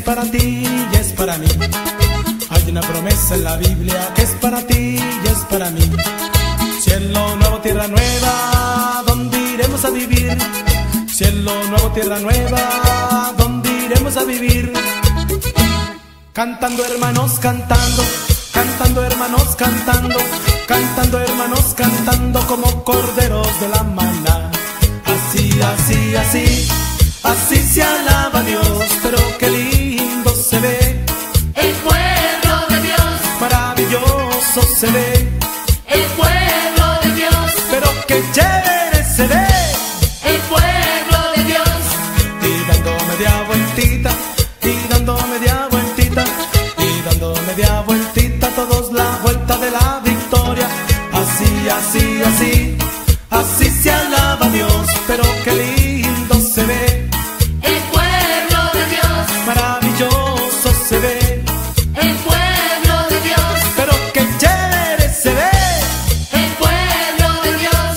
para ti y es para mí. Hay una promesa en la Biblia que es para ti y es para mí. Cielo nuevo, tierra nueva, ¿dónde iremos a vivir? Cielo nuevo, tierra nueva, ¿dónde iremos a vivir? Cantando hermanos, cantando, cantando hermanos, cantando, cantando hermanos, cantando como corderos de la maná. Así, así, así, así se alaba a Dios, pero qué lindo se ve el pueblo de Dios. Maravilloso se ve El pueblo de Dios. pero qué chévere se ve El pueblo de Dios. y dando media vueltita, y dando media vueltita, y dando media vueltita, todos la vuelta de la victoria. Así, así, así, así se alaba a Dios, pero qué lindo se ve El pueblo de Dios. maravilloso se ve El pueblo de Dios. pero qué chévere se ve. El pueblo de Dios.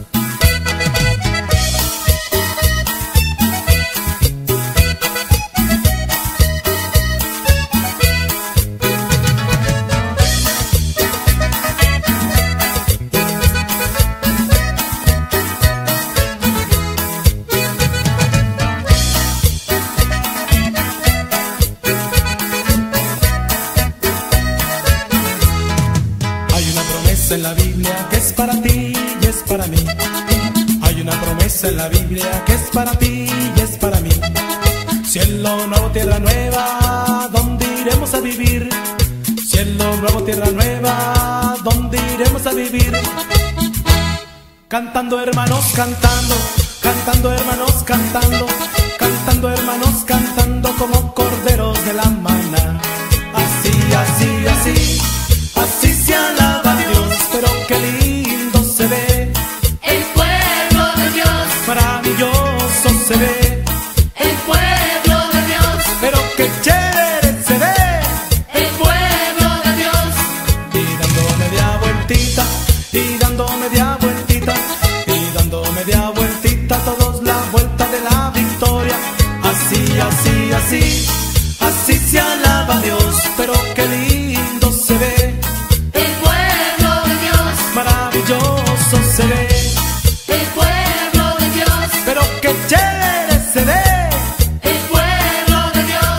Hay una promesa en la Biblia que es para ti y es para mí. Hay una promesa en la Biblia que es para ti y es para mí. Cielo nuevo, tierra nueva, ¿dónde iremos a vivir? Cielo nuevo, tierra nueva, ¿dónde iremos a vivir? Cantando hermanos, cantando, cantando hermanos, cantando, cantando hermanos, cantando como corderos de la maná. Así, así, así, así se alaba a Dios, pero qué lindo se ve El pueblo de Dios. maravilloso se ve El pueblo de Dios. pero qué chévere se ve El pueblo de Dios. y dando media vueltita, y dando media vueltita, y dando media vueltita, todos la vuelta de la victoria. Así, así, así, así se alaba a Dios, pero qué lindo se ve El pueblo de Dios. maravilloso se ve El pueblo de Dios. pero qué chévere se ve. El pueblo de Dios.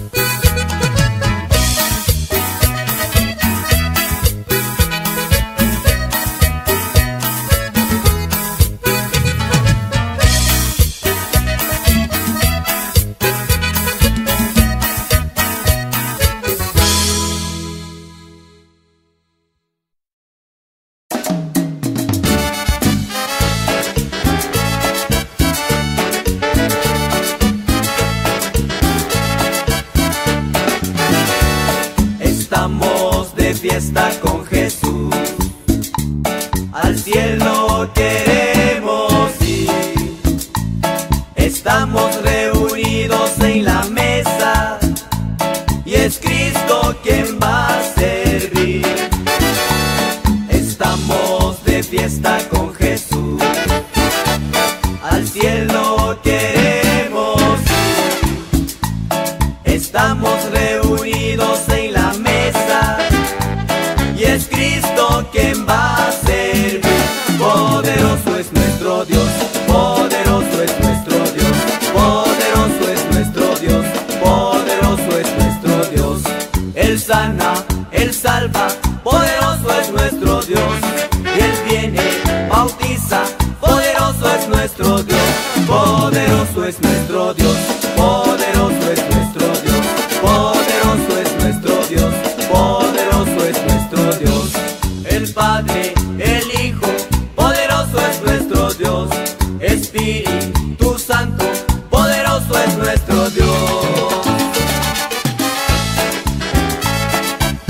Estamos de fiesta con Jesús, al cielo queremos ir. Estamos reunidos en la mesa y es Cristo quien va a servir. Estamos de fiesta con Jesús, al cielo queremos ir. Estamos reunidos en la mesa y es Cristo quien va a servir. Poderoso es nuestro Dios, poderoso es nuestro Dios, poderoso es nuestro Dios, poderoso es nuestro Dios. Él sana, Él salva, poderoso es nuestro Dios. Y Él viene, bautiza, poderoso es nuestro Dios, poderoso es nuestro Dios, poderoso es nuestro Dios, poderoso es nuestro Dios, poderoso es nuestro Dios. El Padre, el Hijo, poderoso es nuestro Dios. Espíritu Santo, poderoso es nuestro Dios.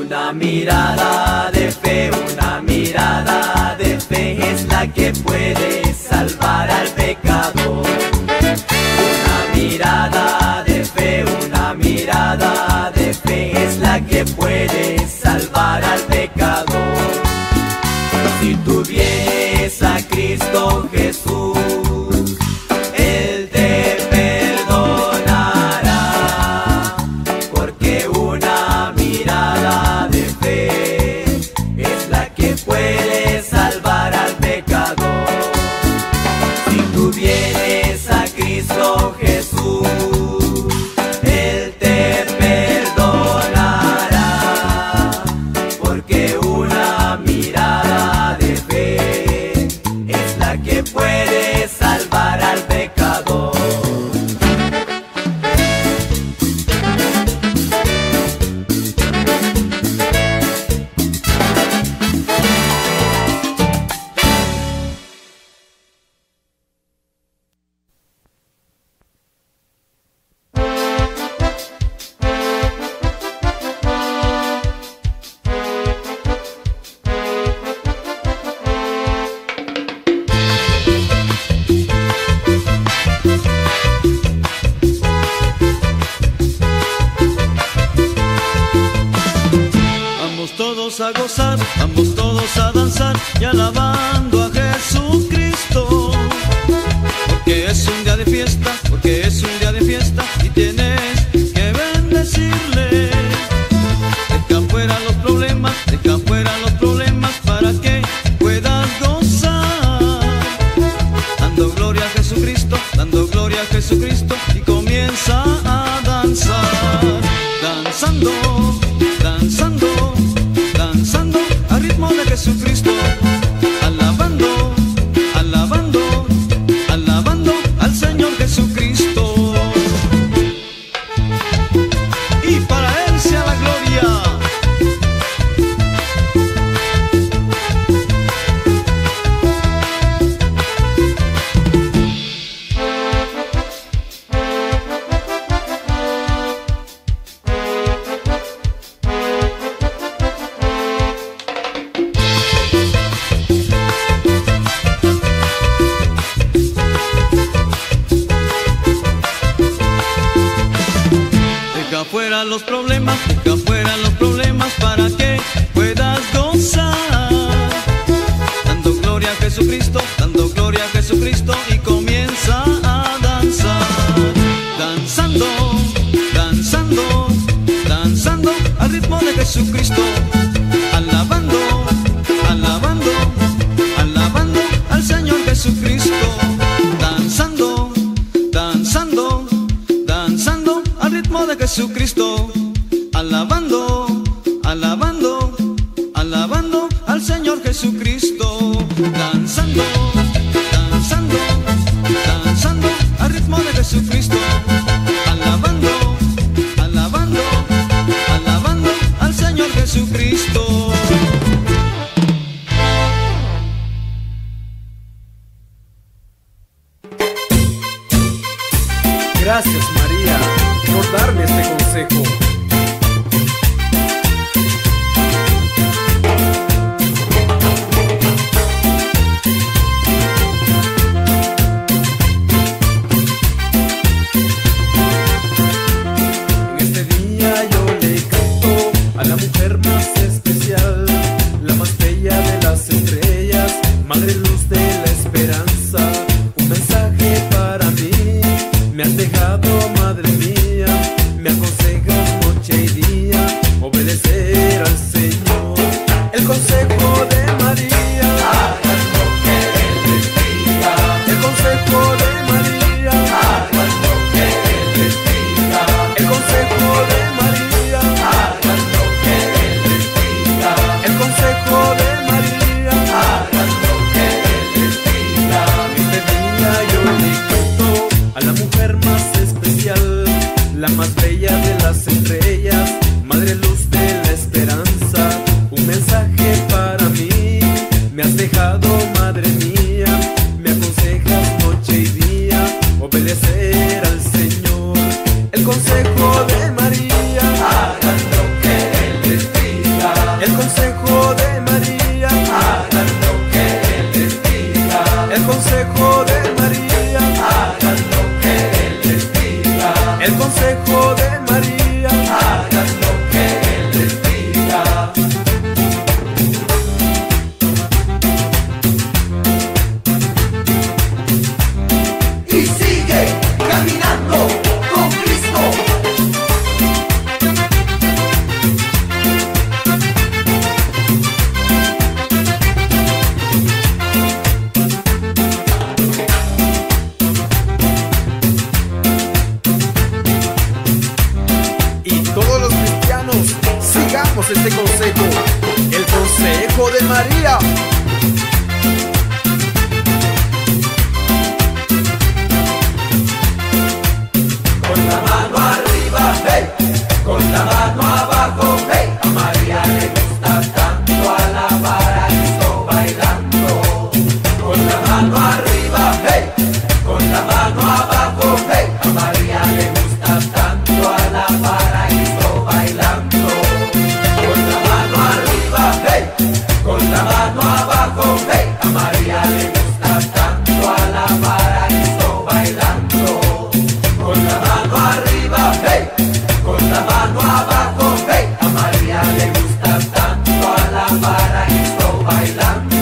Una mirada de fe, una mirada de fe es la que puede salvar al pecador. Una mirada de fe, una mirada de fe es la que puede salvar al pecador. Si tú vienes a Cristo Jesús, Él te perdonará, porque una mirada de fe es la que puede salvar al pecador. Si tú vienes a Cristo Jesús, Él te perdonará, porque una mirada de fe es la que puede salvar al pecador. Vamos todos a gozar, vamos todos a danzar y alabando a Jesucristo. Porque es un día de fiesta, porque es un día de fiesta y tienes que bendecirle. Deja fuera los problemas, deja fuera los problemas para que puedas gozar. Dando gloria a Jesucristo, dando gloria a Jesucristo y comienza a danzar. Danzando, danzando, danzando al ritmo de Jesucristo, alabando, alabando, alabando al Señor Jesucristo. Y para Él sea la gloria. Deja fuera los problemas, deja fuera los problemas para que puedas gozar. Dando gloria a Jesucristo, dando gloria a Jesucristo y comienza a danzar. Danzando, danzando, danzando al ritmo de Jesucristo. Alabando, alabando, alabando al Señor Jesucristo. Danzando, danzando, danzando al ritmo de Jesucristo, alabando, alabando, alabando al Señor Jesucristo. Danzando, danzando, danzando al ritmo de Jesucristo, alabando, alabando, alabando al Señor Jesucristo. Gracias, María, por darme este consejo. En este día yo le canto a la mujer más especial, la más bella de las estrellas, madre luz de la esperanza. Un mensaje para mí me has dejado, madre mía, me aconsejas noche y día obedecer al Señor. El consejo de María, hagan lo que Él les diga. El consejo de María, hagan lo que Él les diga. El consejo de María, hagan lo que Él les diga. diga. El consejo de María, Hagan lo que Él les diga. el consejo de María, Hagan lo que Él les diga. el consejo de María. Hagan lo que Él les diga. Y sigue caminando con Cristo. Y todos los cristianos sigamos este consejo, el consejo de María. Con la mano arriba, hey, con la mano abajo, hey, a María le gusta tanto alabar a Cristo bailando. Con la mano arriba, hey, con la mano abajo, hey, a María le gusta tanto alabar a Cristo bailando. Con la mano arriba, hey, con la mano abajo, hey, a María le gusta tanto alabar a Cristo bailando. Con la mano arriba, hey, con la mano abajo, hey, a María le gusta tanto alabar a Cristo bailando.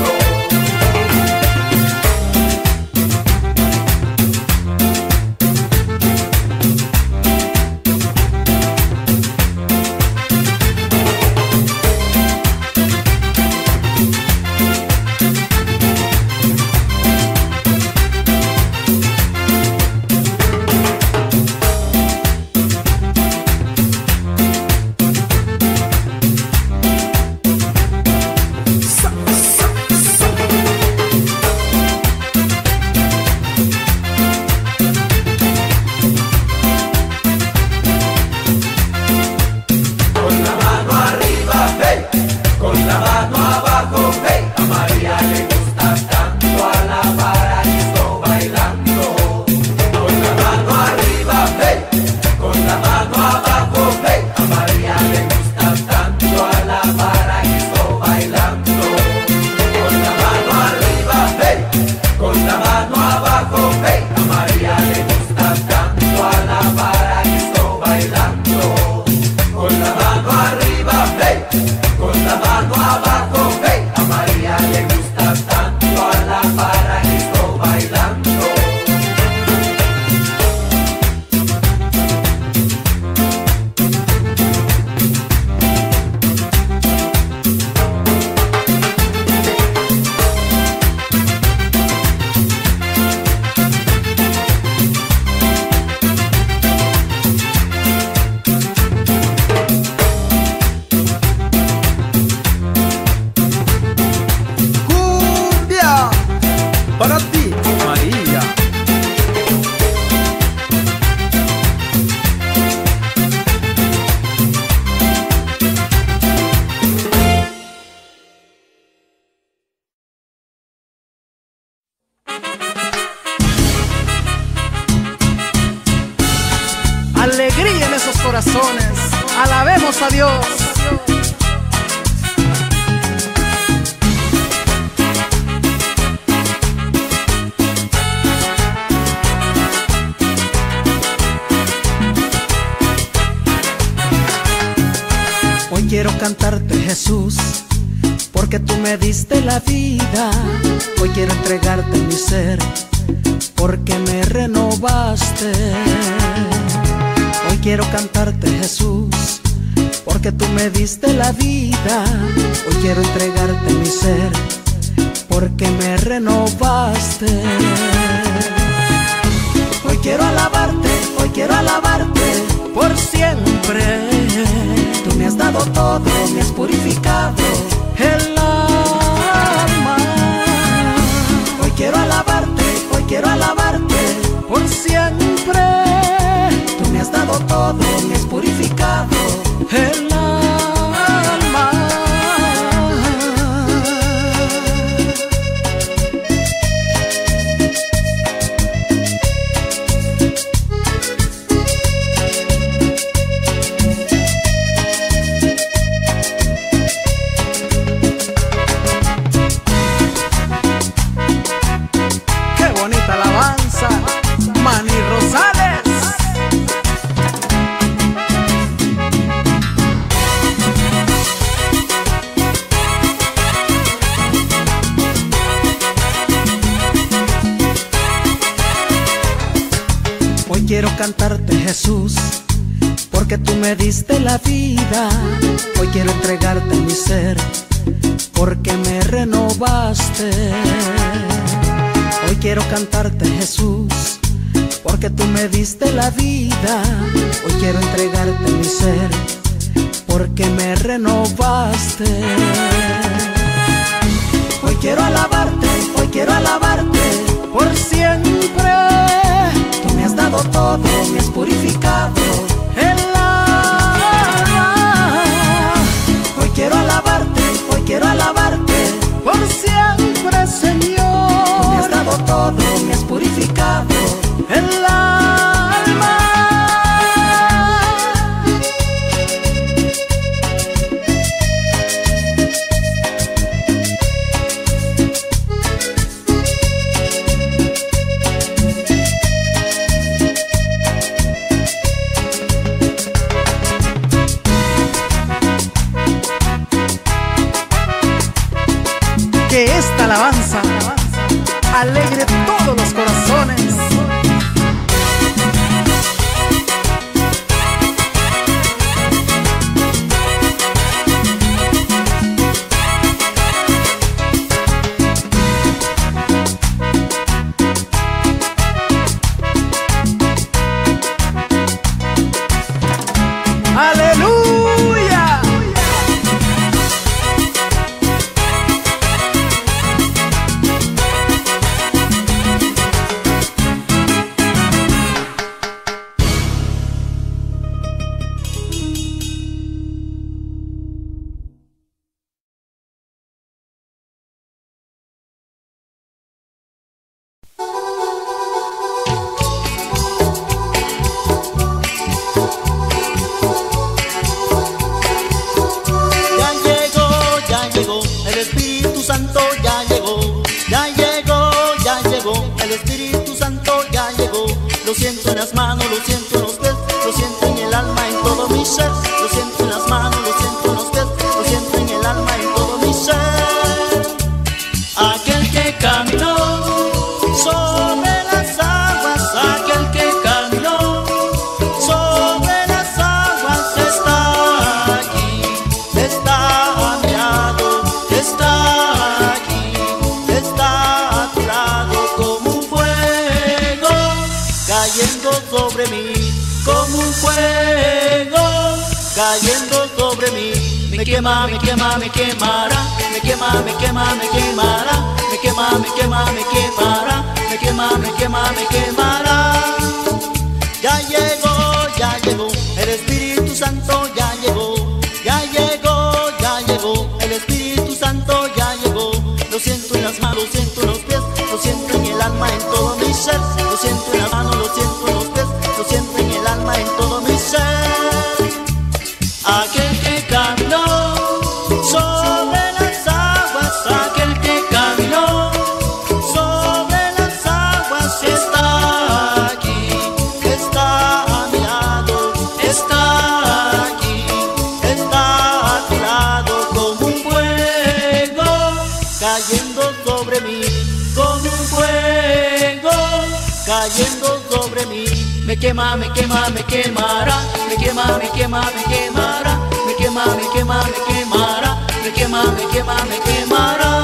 Con la mano arriba, hey, con la mano abajo, hey, a María le gusta tanto alabar a Cristo bailando. Con la mano arriba, hey, con la mano abajo, hey, a María le gusta tanto alabar a Cristo bailando. Con la mano arriba, hey, con la mano abajo, hey, a María le gusta tanto alabar a Cristo bailando. Con la mano arriba, hey, con la mano abajo, hey, a María le gusta tanto alabar a Cristo bailando. Cumbia para ti, María. Alegría en esos corazones, alabemos a Dios. Hoy quiero cantarte, Jesús, porque tú me diste la vida. Hoy quiero entregarte mi ser, porque me renovaste. Hoy quiero cantarte, Jesús, porque tú me diste la vida. Hoy quiero entregarte mi ser, porque me renovaste. Hoy quiero alabarte por siempre. Tú me has dado todo, me has purificado el alma. Hoy quiero alabarte por siempre. Tú me has dado todo, me has purificado el alma. quiero cantarte, Jesús, porque tú me diste la vida. Hoy quiero entregarte mi ser, porque me renovaste. Hoy quiero cantarte, Jesús, porque tú me diste la vida. Hoy quiero entregarte mi ser, porque me renovaste. Hoy quiero alabarte por siempre. Tú me has dado todo, me has purificado el alma. Hoy quiero alabarte por siempre, Señor. Tú me has dado todo, me has purificado el alma. Que esta alabanza alegre todos los corazones. ¡Aleluya! El Espíritu Santo ya llegó, ya llegó, ya llegó. El Espíritu Santo ya llegó. Lo siento en las manos, lo siento en los pies, lo siento en el alma, en todo mi ser. Lo siento en las manos, lo siento en los pies, lo siento en el alma, en todo mi ser. Aquel que caminó sobre las aguas, aquel que caminó sobre las aguas está aquí, está a mi lado, está aquí, está a tu lado como un fuego cayendo sobre mí, como un fuego cayendo sobre mí. Me quema, me quema, me quemará, me quema, me quema, me quemará, me quema, me quema, me quemará, me quema, me quema, me quemará. Ya llegó, el Espíritu Santo ya llegó, ya llegó, ya llegó, el Espíritu Santo ya llegó. Lo siento en las manos, lo siento en los pies, lo siento en el alma, en todo mi ser. Lo siento en las manos, lo siento en los pies, lo siento en el alma, en todo mi ser. Aquel que caminó sobre las aguas, aquel que caminó sobre las aguas está aquí, está a mi lado, está aquí, está a tu lado como un fuego cayendo sobre mí, como un fuego cayendo sobre mí. Me quema, me quema, me quemará, me quema, me quema, me quemará, me quema, me quema, me quemará, me quema, me quema, me quemará.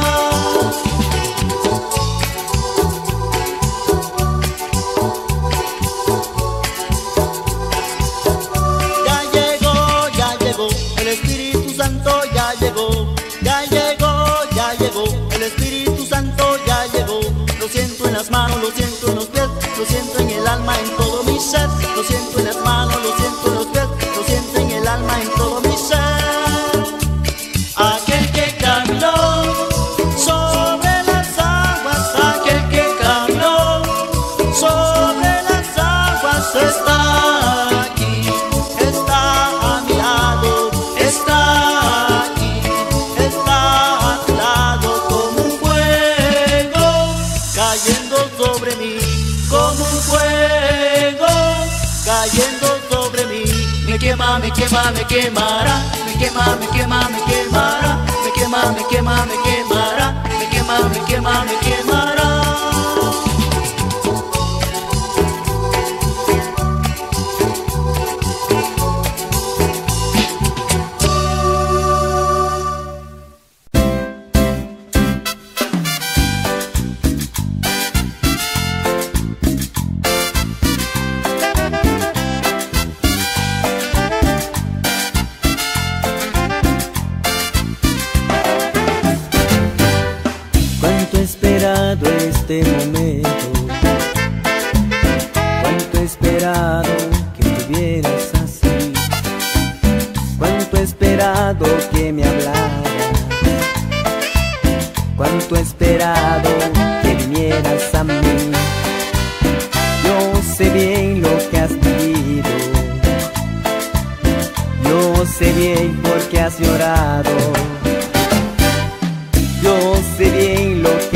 Ya llegó, el Espíritu Santo ya llegó, ya llegó, ya llegó, el Espíritu Santo ya llegó. Lo siento en las manos, lo siento en los pies, lo siento en el alma, en todo mi ser. Lo siento en las manos, lo siento en los pies, lo siento en el alma, en todo mi ser. Aquel que caminó sobre las aguas, aquel que caminó sobre las aguas está aquí, está a mi lado, está aquí, está a tu lado como un fuego cayendo sobre mí, como un fuego cayendo sobre mí. Me quema, me quema, me quemará, me quema, me quema, me quemará, me quema, me quema, me quemará, me quema, me quema, me quemará.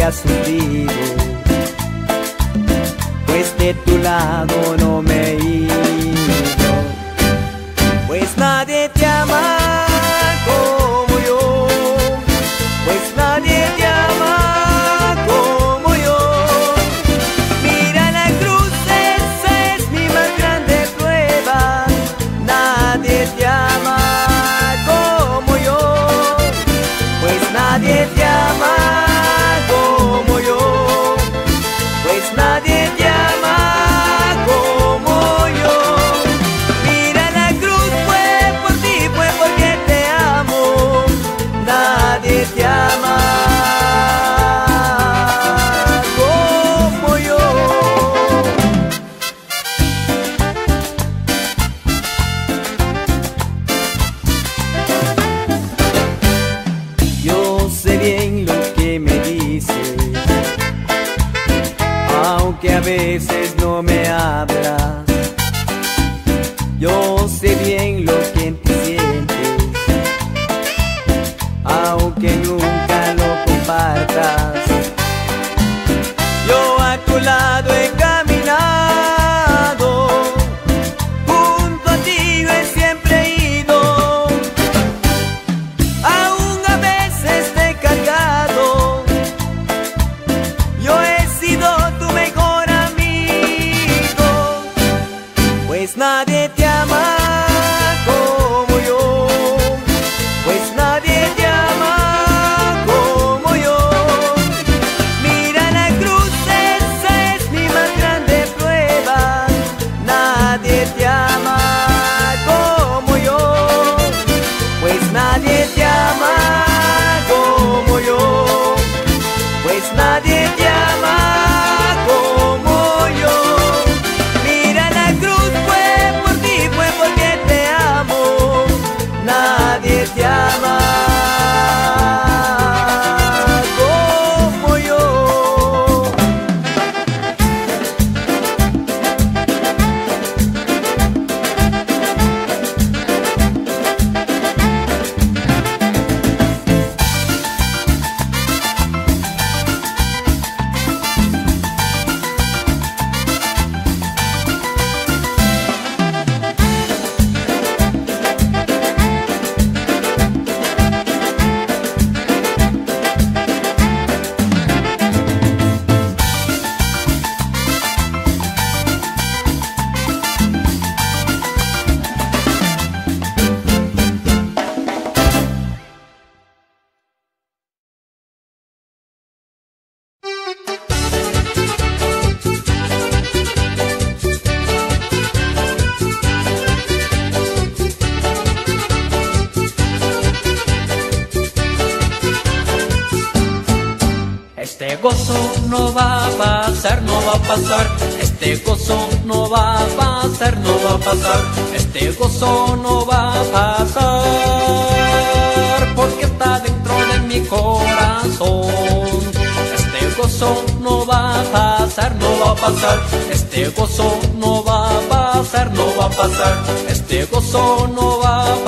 ha sufrido, pues de tu lado no me he ido, pues nadie te ama como yo, pues nadie te ama como yo. Mira la cruz, esa es mi más grande prueba, nadie te ama como yo, pues nadie te ama como yo, pues nadie te ama como yo. Mira la cruz, fue por ti, fue porque te amo, nadie te ama como yo. Yo sé bien lo que me dices, aunque a veces no me hablas. Yo sé bien lo que en ti sientes, aunque nunca lo compartas. Yo a tu lado he caminado, junto a ti yo he siempre ido, aún a veces te he cargado. Yo he sido tu mejor amigo, pues nadie te ama como yo, pues nadie te ama como yo. Mira la cruz, esa es mi más grande prueba, nadie te ama como yo, pues nadie te ama como yo, pues nadie te ama como yo. Mira la cruz, fue por ti, fue porque te amo, nadie te ama como yo. Este gozo no va a pasar, no va a pasar. Este gozo no va a pasar, no va a pasar. Este gozo no va a pasar, porque está dentro de mi corazón. Este gozo no va a pasar, no va a pasar. Este gozo no va a pasar, no va a pasar. Este gozo no va a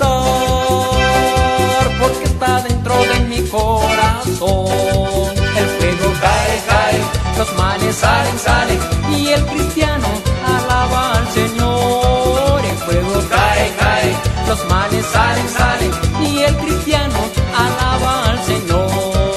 pasar, porque está dentro de mi corazón. El fuego cae, cae, los males salen, salen, y el cristiano alaba al Señor. El fuego cae, cae, los males salen, salen, y el cristiano alaba al Señor.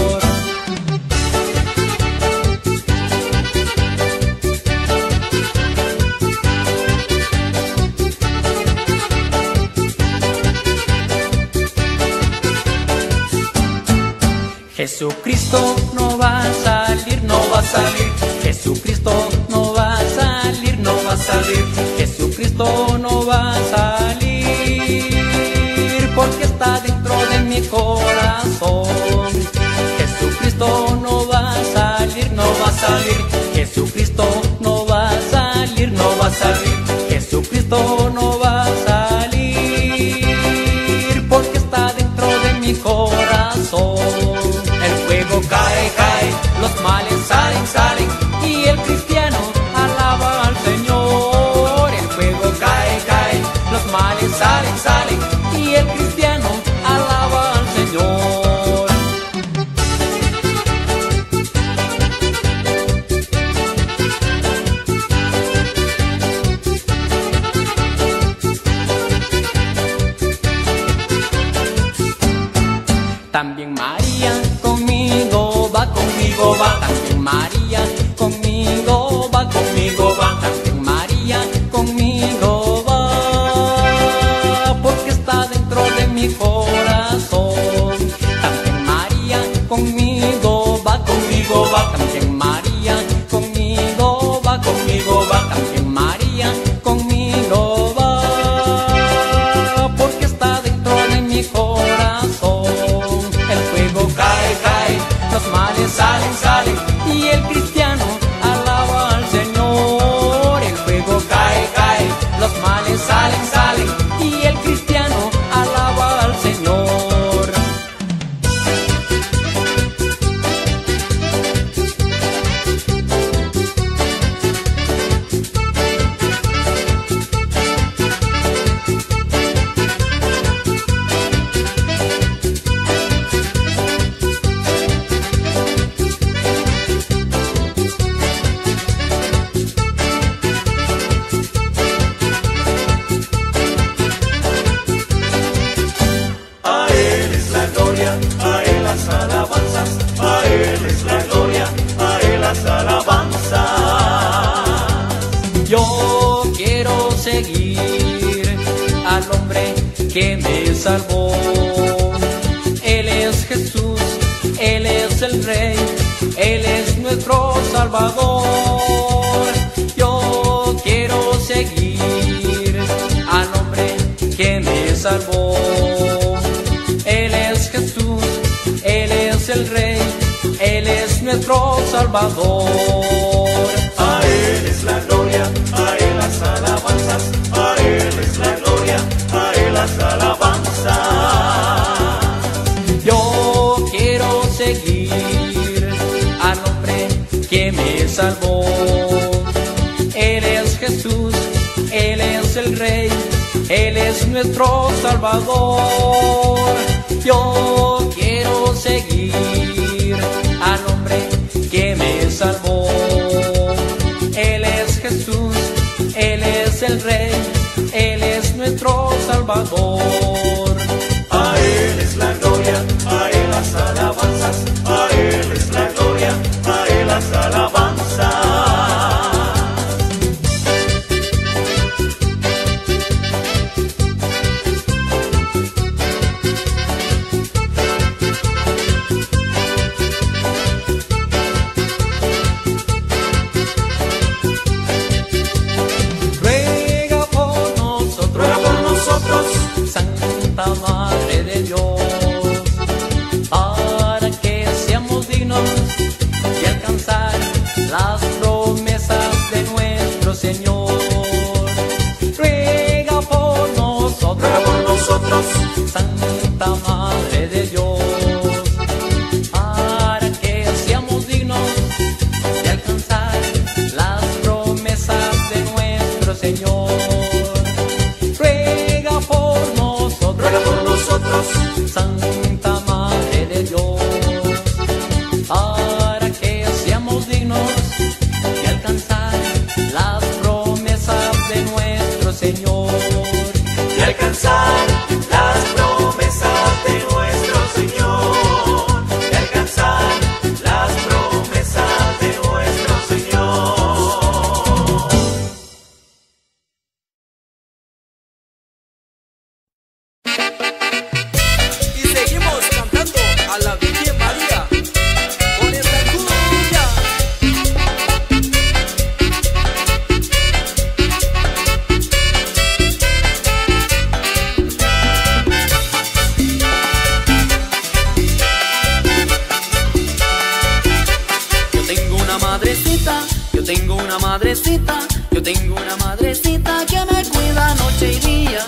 Jesucristo no va a salir, no va a salir. Jesucristo no va a salir, no va a salir. Jesucristo no va a salir, porque está dentro de mi corazón. Jesucristo no va a salir, no va a salir. Jesucristo no va a salir, no va a salir. Jesucristo no va a salir, porque está dentro de mi corazón. El fuego cae, cae, los males salen, salen, y el cristiano alaba al Señor. El fuego cae, cae, los males salen, salen, y el cristiano alaba al Señor. María conmigo va, conmigo va. También María conmigo va, conmigo va. También María conmigo va, porque está dentro de mi corazón. También María conmigo va, conmigo va. También María conmigo va, conmigo va. También María conmigo va, porque está dentro de mi corazón. El fuego cae, cae, los males salen, salen, y el cristiano alaba al Señor. El fuego cae, cae, los males salen, salen, y el cristiano alaba al Señor. A Él es la gloria, a Él las alabanzas, a Él es la gloria, a Él las alabanzas. Yo quiero seguir al hombre que me salvó. Él es Jesús, Él es el Rey, Él es nuestro Salvador. Yo quiero seguir al hombre que me salvó. Él es Jesús, Él es el Rey, Él es nuestro Salvador. A Él es la gloria, a Él las alabanzas, a Él es la gloria, a Él las alabanzas. Yo quiero seguir al hombre que me salvó. Él es Jesús, Él es el Rey, Él es nuestro Salvador. Yo quiero seguir al hombre que me salvó. Él es Jesús, Él es el Rey, Él es nuestro Salvador. A Él es la gloria, a Él las alabanzas, a Él es la gloria, a Él las alabanzas. Ruega por nosotros, Ruega por nosotros, Santa Madre de Dios, para que seamos dignos de alcanzar las promesas de nuestro Señor. Ruega por nosotros, ruega por nosotros, Santa Madre de Dios, para que seamos dignos de alcanzar las promesas de nuestro Señor. Ruega por nosotros, ruega por nosotros, Santa Madre de Dios, para que seamos dignos de alcanzar las promesas de nuestro Señor. de alcanzar las promesas de nuestro Señor, de alcanzar las promesas de nuestro Señor. Y seguimos cantando a la Virgen María con esta cumbia. Yo tengo una madrecita, yo tengo una madrecita, yo tengo una madrecita que me cuida noche y día.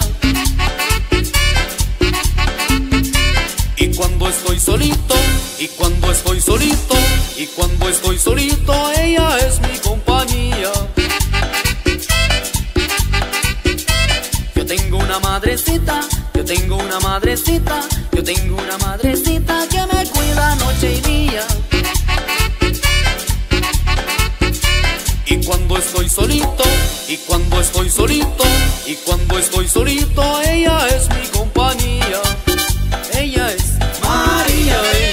Y cuando estoy solito, y cuando estoy solito, y cuando estoy solito, ella es mi compañía. Yo tengo una madrecita, yo tengo una madrecita, yo tengo una madrecita que me cuida noche y día. Y cuando estoy solito, y cuando estoy solito, y cuando estoy solito, ella es mi compañía. Ella es María.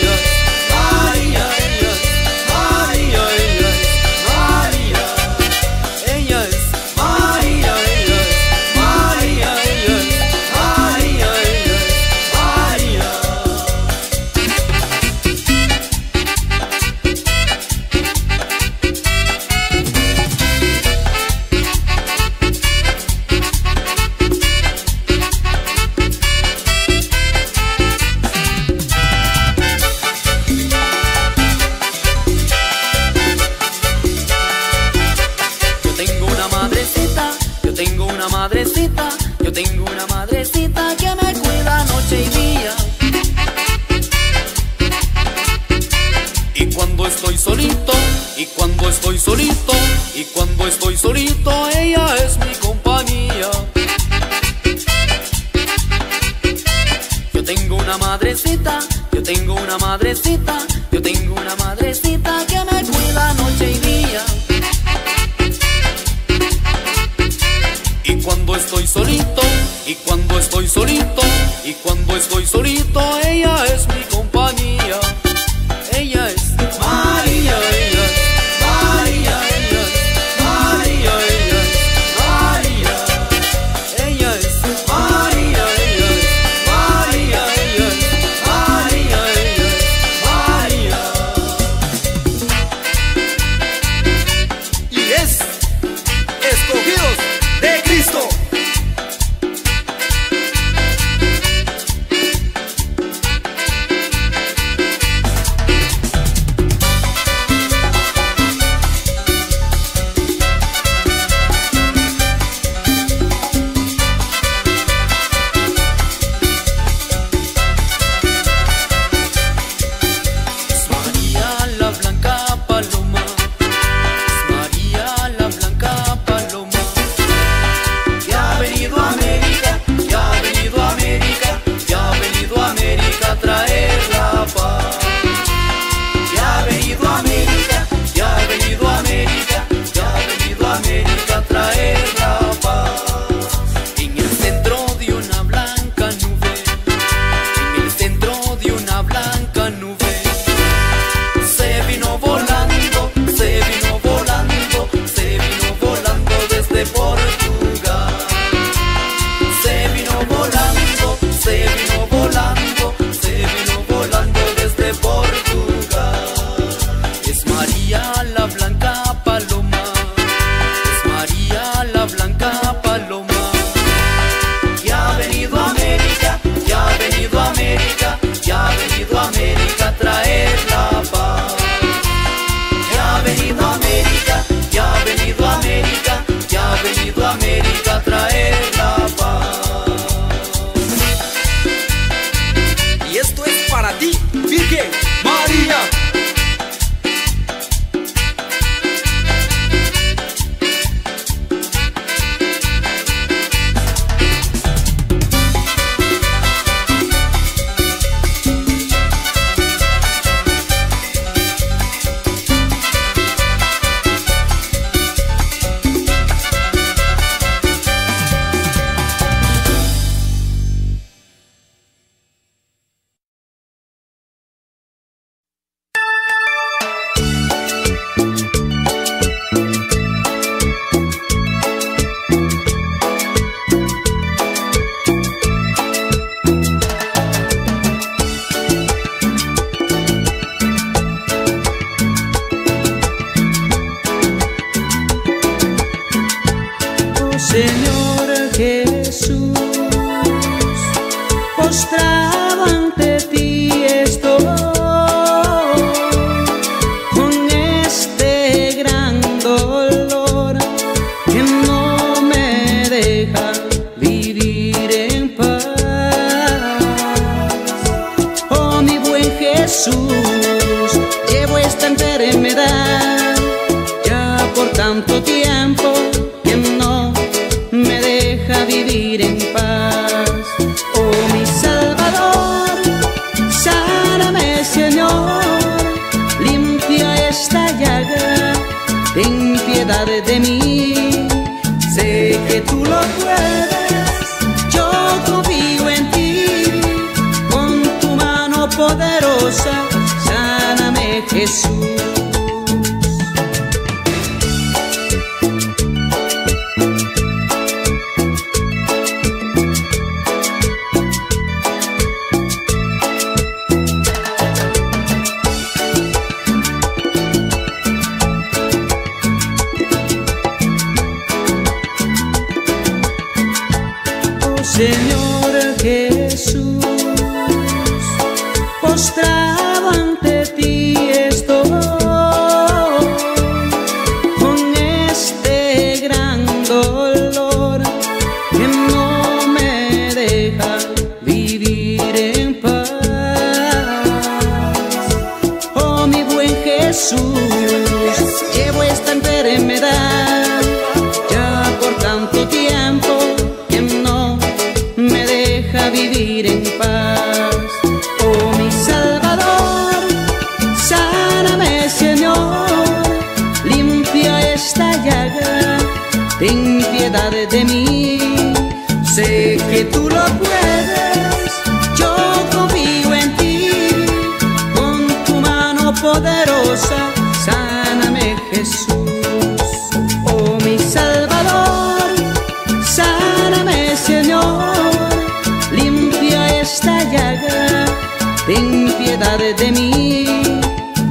estoy solito, y cuando estoy solito, y cuando estoy solito, ella es mi compañía. Yo tengo una madrecita, yo tengo una madrecita, yo tengo una madrecita que me cuida noche y día. Y cuando estoy solito, y cuando estoy solito, y cuando estoy solito, ella es mi compañía. Ella es María, ella es María, ella es María, ella es María. Ella es María, ella es María, ella es María, ella es María. Y es escogidos de Cristo. Es María la blanca paloma, es María la blanca paloma, que ha venido a América, que ha venido a América, que ha venido a América a traer la paz. Que ha venido a América, que ha venido a América, que ha venido a América a traer la paz. En el centro de una blanca nube, en el centro de una blanca nube, se vino volando, se vino volando, se vino volando desde Portugal. Se vino volando, se vino volando, se vino volando desde Portugal. Es María la blanca paloma, es María la blanca paloma, que ha venido a América, que ha venido a América, que ha venido a América a traer la paz. Que ha venido a América, que ha venido a América, que ha venido a América a traer la paz. Y esto es para ti, Virgen María. Señor Jesús, postrado ante ti estoy, con este gran dolor que no me deja vivir en paz. Oh, mi buen Jesús, llevo esta enfermedad ya por tanto tiempo que no me deja vivir en paz. Oh, mi Salvador, sáname, Señor, limpia esta llaga, ten piedad de mí. Sé que tú lo puedes, yo confío en ti, con tu mano poderosa, sáname, Jesús. Señor Jesús, postrado ante ti estoy, Jesús. Llevo esta enfermedad ya por tanto tiempo que no me deja vivir en paz. Oh mi Salvador, sáname Señor, limpia esta llaga, ten piedad de mí. Sé que tú lo puedes, yo confío en ti, con tu mano poderosa, sáname Jesús. Oh mi Salvador, sáname Señor, limpia esta llaga, ten piedad de mí.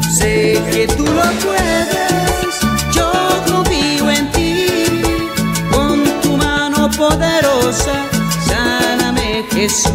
Sé que tú lo puedes, yo confío en ti, con tu mano poderosa, sáname Jesús.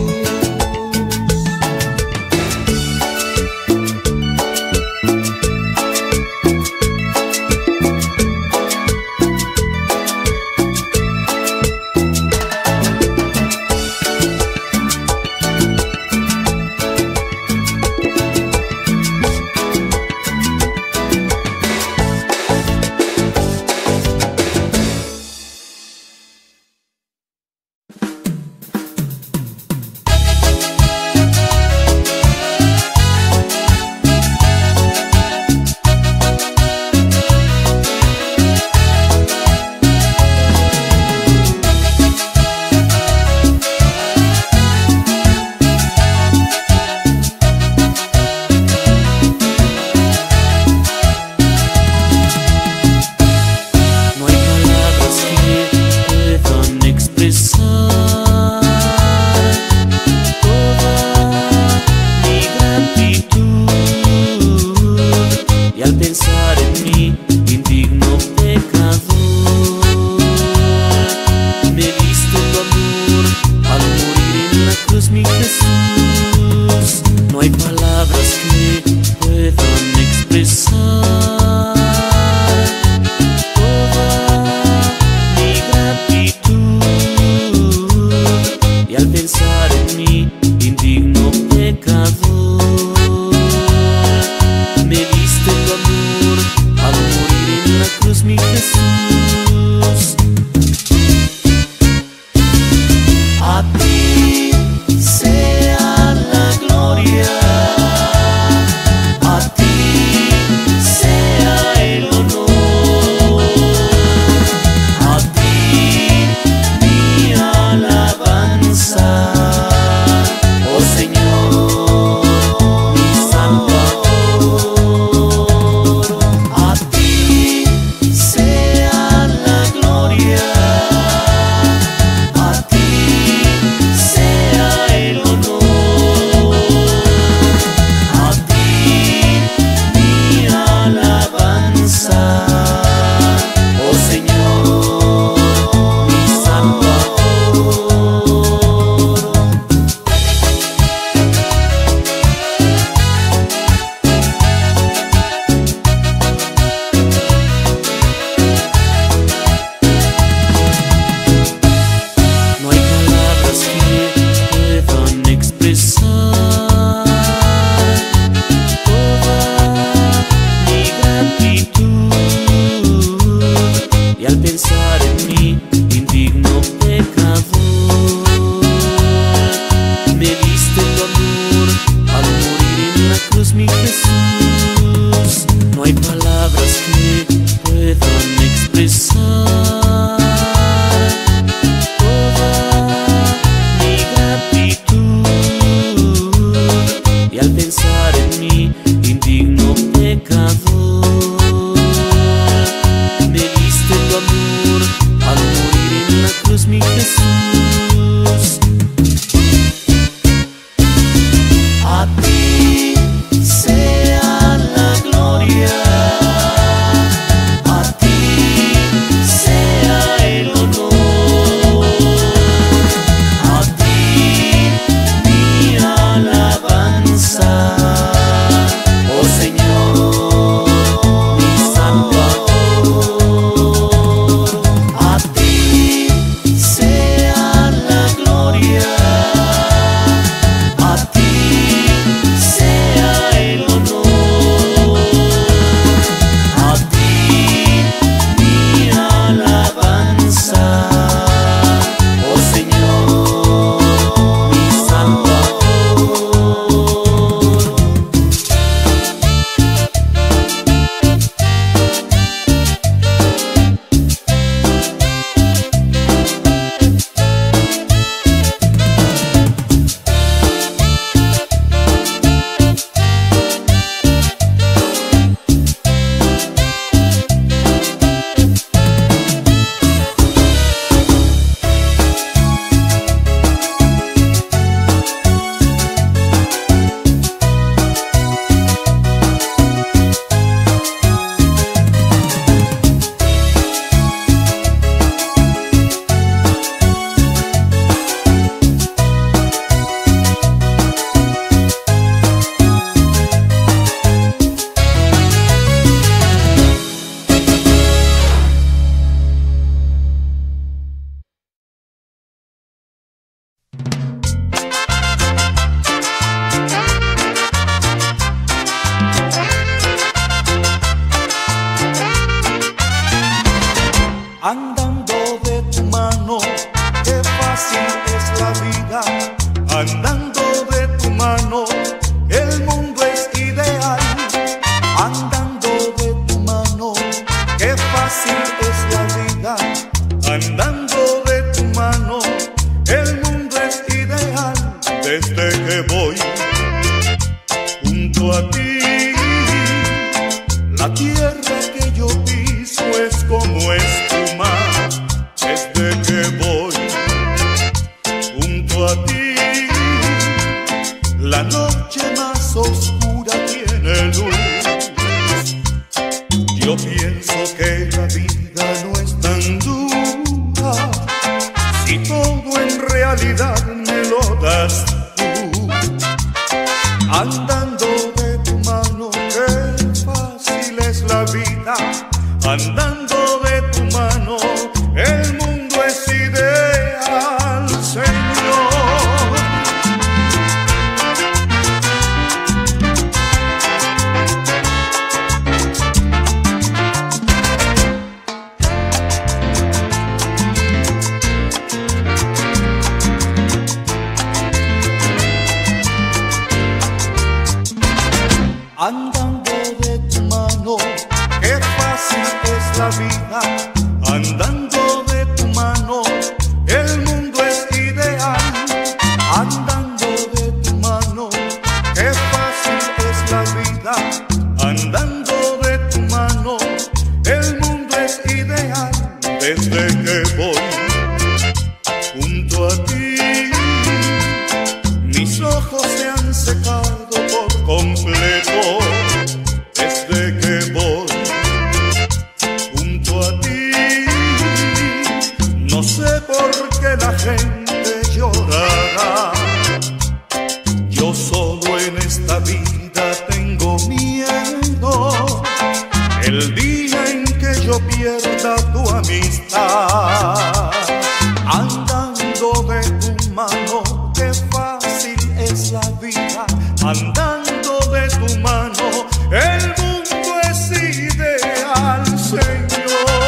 A ti sea a ti. La tierra que yo piso es como espuma desde que voy junto a ti. La noche más oscura tiene luz. Yo pienso que la vida no es tan dura si todo en realidad me lo das tú. Andando de tu mano, qué fácil es la vida. Andando de tu mano, el mundo es ideal, Señor. Andando de tu mano, qué fácil es la vida. Andando de tu mano, el mundo es ideal. Andando de tu mano, qué fácil es la vida. Andando de tu mano, el mundo es ideal. Desde que voy junto a ti, mis ojos se han secado por completo. Desde que voy junto a ti, no sé por qué la gente llorará. Yo solo en esta vida tengo miedo, el día en que yo pierda tu amistad. Andando de tu mano, qué fácil es la vida. Andando de tu mano, el mundo es ideal, Señor.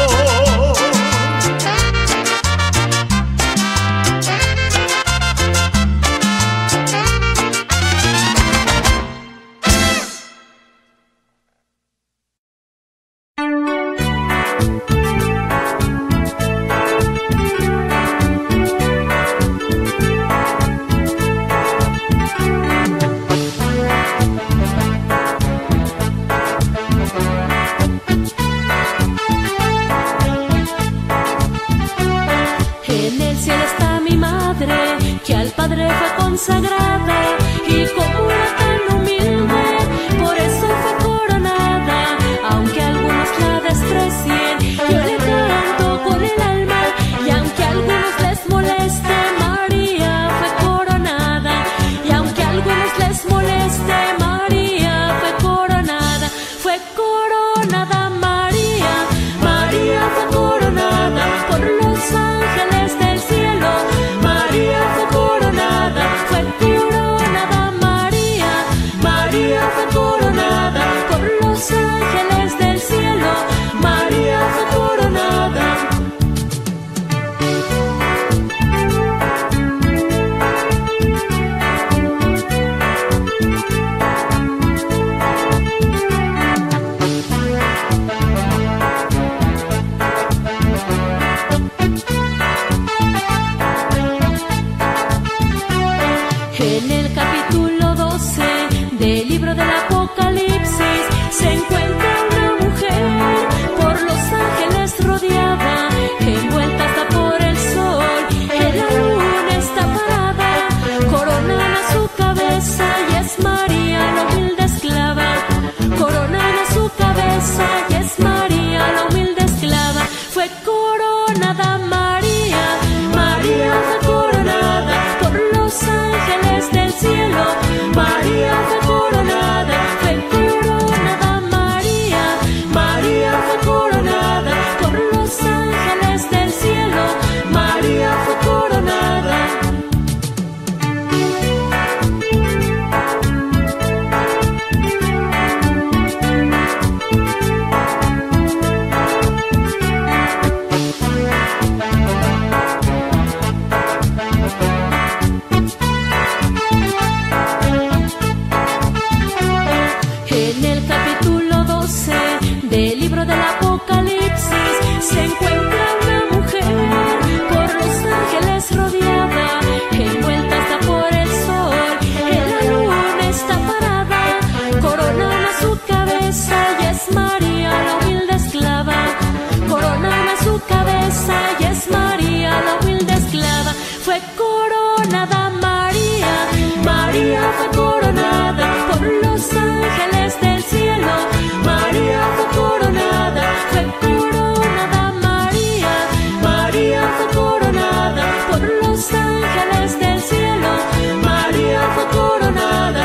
Consagrada y como era tan humilde, por eso fue coronada. Aunque algunos la desprecien, yo le canto con el alma. Y aunque a algunos les moleste, María fue coronada. Y aunque a algunos les moleste, María fue coronada. Fue coronada María, María fue coronada por los ángeles del cielo. María fue coronada. Fue coronada María, María fue coronada por los ángeles del cielo. María fue coronada. En el capítulo 12 del libro del Apocalipsis se encuentra una mujer por los ángeles rodeada, envuelta hasta por el sol, en la luna está parada, coronada su cabeza y es María la humilde esclava, coronada su cabeza y es María la humilde esclava. Fue coronada María, María fue coronada por los ángeles del cielo. María fue coronada, fue coronada María, María fue coronada por los ángeles del cielo. María fue coronada. En el capítulo 12 del libro del Apocalipsis se encuentra una mujer por los ángeles rodeada, envuelta hasta por el sol, en la luna está parada, coronada su cabeza y es María la humilde esclava. Coronada su cabeza y es María la humilde esclava. Fue coronada María, María fue coronada por los ángeles del cielo. María fue coronada María, María fue coronada por los ángeles del cielo. María fue coronada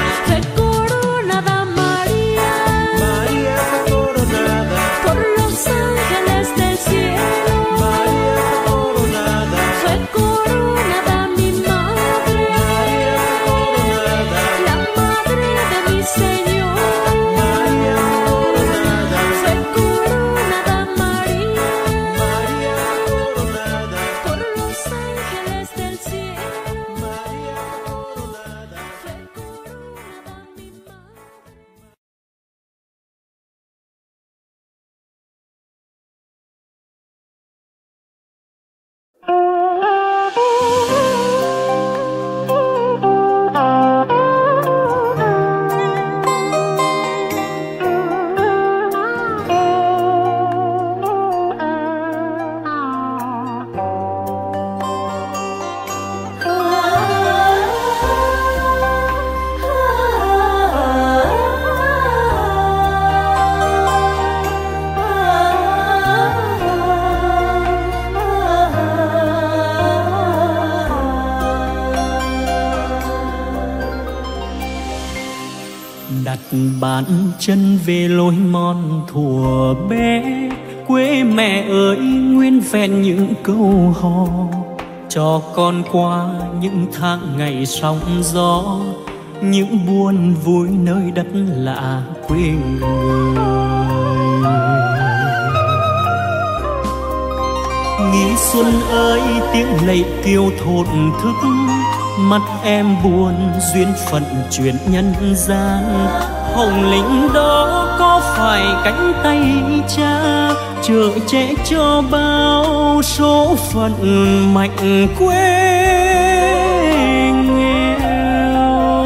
María, María fue coronada por los ángeles del cielo. María fue coronada Fue coronada mi madre, María fue coronada la madre de mi Señor. María fue coronada Fue coronada María, María fue coronada por los ángeles del cielo. María fue coronada. Fue coronada mi madre. Đặt bàn chân về lối mòn thuở bé, quê mẹ ơi nguyên vẹn những câu hò, cho con qua những tháng ngày sóng gió, những buồn vui nơi đất lạ quê người. Nghĩ xuân ơi tiếng lệ kêu thổn thức, mắt em buồn duyên phận chuyện nhân gian. Hồng lĩnh đó có phải cánh tay cha chở che cho bao số phận mạnh quê nghèo.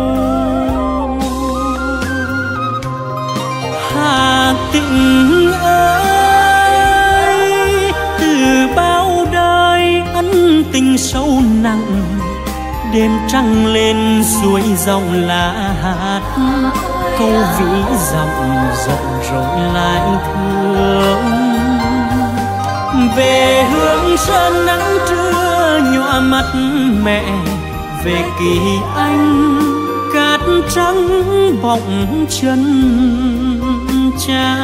Hà Tĩnh ơi, từ bao đời ân tình sâu nặng, đêm trăng lên suối dòng lá hát, câu ví dặm rộng rồi lại thương. Về hướng sơn nắng trưa nhòa mắt mẹ, về kỳ anh cát trắng bọng chân cha.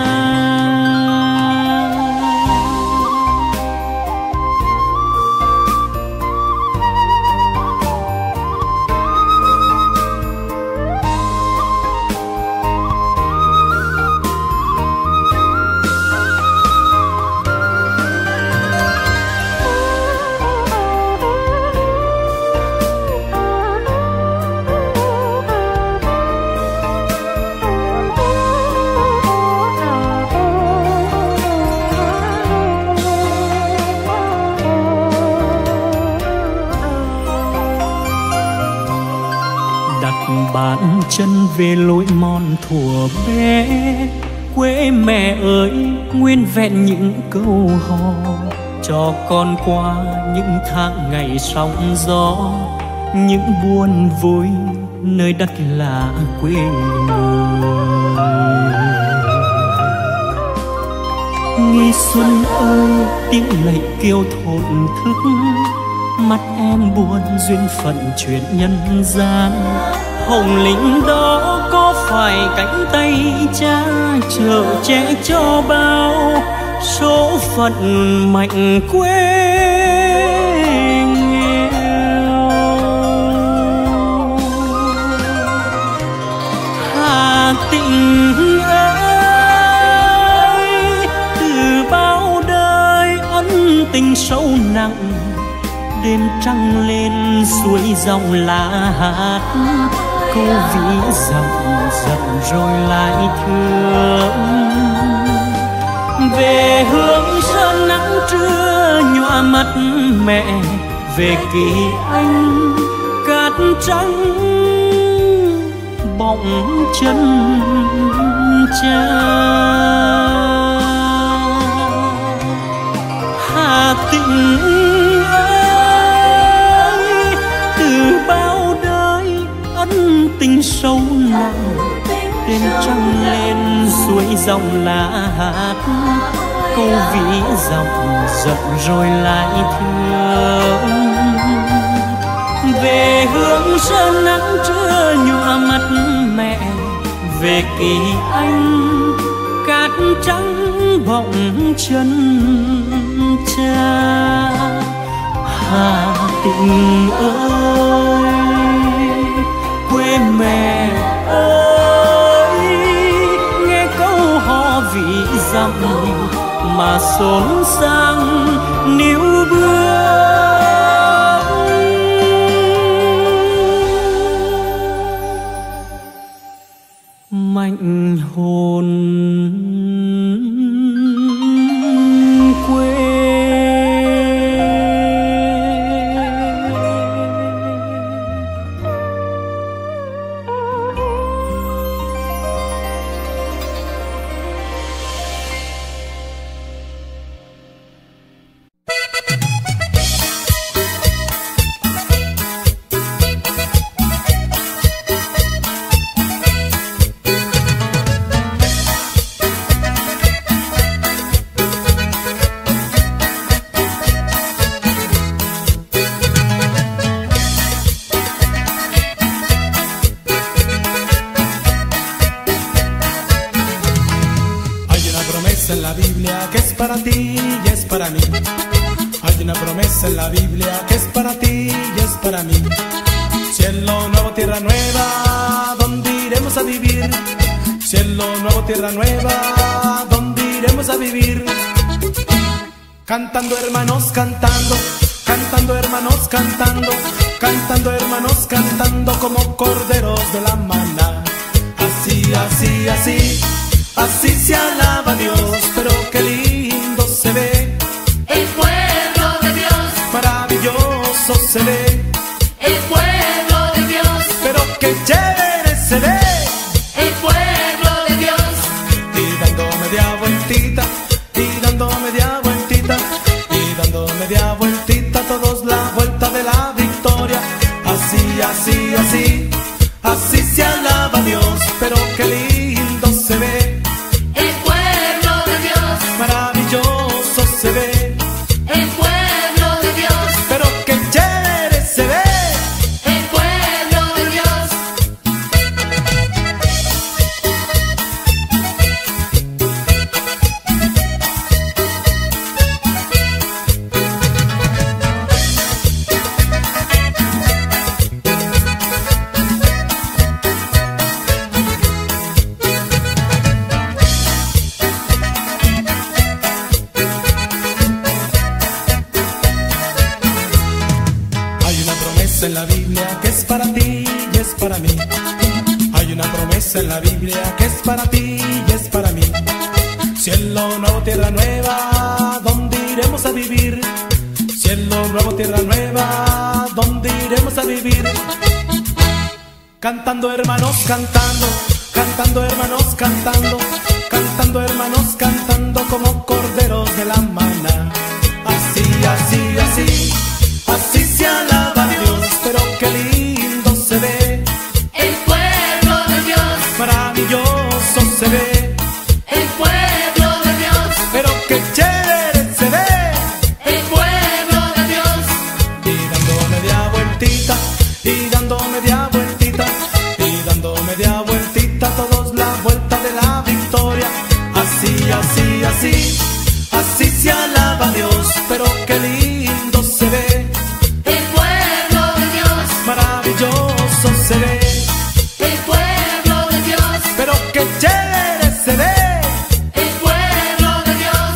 Bàn chân về lối mòn thuở bé, quê mẹ ơi nguyên vẹn những câu hò, cho con qua những tháng ngày sóng gió, những buồn vui nơi đất lạ quê người. Nghi xuân ơi tiếng lệ kêu thổn thức, mắt em buồn duyên phận chuyện nhân gian. Hồng lĩnh đó có phải cánh tay cha chở che cho bao số phận mạnh quê nghèo. Hà Tĩnh ơi, từ bao đời ân tình sâu nặng, đêm trăng lên suối dòng lá hát, câu ví dặm dặm rồi lại thương. Về hướng sơn nắng trưa nhòa mắt mẹ, về kỳ anh cát trắng bọng chân Cha. Hà Tĩnh ơi, từ bao đời ân tình sâu nặng, tên trăng lên suối dòng lá hát, câu ví dòng giận rồi lại thương. Về hướng sơn nắng trưa nhụa mắt mẹ, về kỳ anh cát trắng bọng chân cha. Hà Tĩnh ơi, quê mẹ ơi, nghe câu hò vĩ dặm mà xốn sang níu bước. Mạnh hồn quê. En la Biblia que es para ti y es para mí. Hay una promesa en la Biblia que es para ti y es para mí. Cielo nuevo, tierra nueva, ¿dónde iremos a vivir? Cielo nuevo, tierra nueva, ¿dónde iremos a vivir? Cantando hermanos, cantando, cantando hermanos, cantando, cantando hermanos, cantando como corderos de la maná. Así, así, así. Así se alaba a Dios, pero qué lindo se ve el pueblo de Dios. Maravilloso se ve el pueblo de Dios. Pero qué chévere se ve el pueblo de Dios. Y dando media vueltita, y dando media vueltita, y dando media vueltita, todos la vuelta de la victoria. Así, así, así, así se alaba a Dios, pero qué lindo se ve. Maravilloso se ve el pueblo de Dios. Pero qué chévere se ve el pueblo de Dios. En la Biblia que es para ti y es para mí. Hay una promesa en la Biblia que es para ti y es para mí. Cielo nuevo, tierra nueva, ¿dónde iremos a vivir? Cielo nuevo, tierra nueva, ¿dónde iremos a vivir? Cantando hermanos, cantando, cantando hermanos, cantando, cantando hermanos, cantando como corderos de la maná. Así, así, así, así se alaba a Dios, pero qué lindo se ve el pueblo de Dios. Maravilloso se ve el pueblo de Dios. Pero qué chévere se ve el pueblo de Dios. Y dando media vueltita, y dando media vueltita, y dando media vueltita, todos la vuelta de la victoria. Así, así, así, así se alaba a Dios, pero qué lindo se ve el pueblo de Dios. Maravilloso se ve el pueblo de Dios. Pero qué chévere se ve el pueblo de Dios.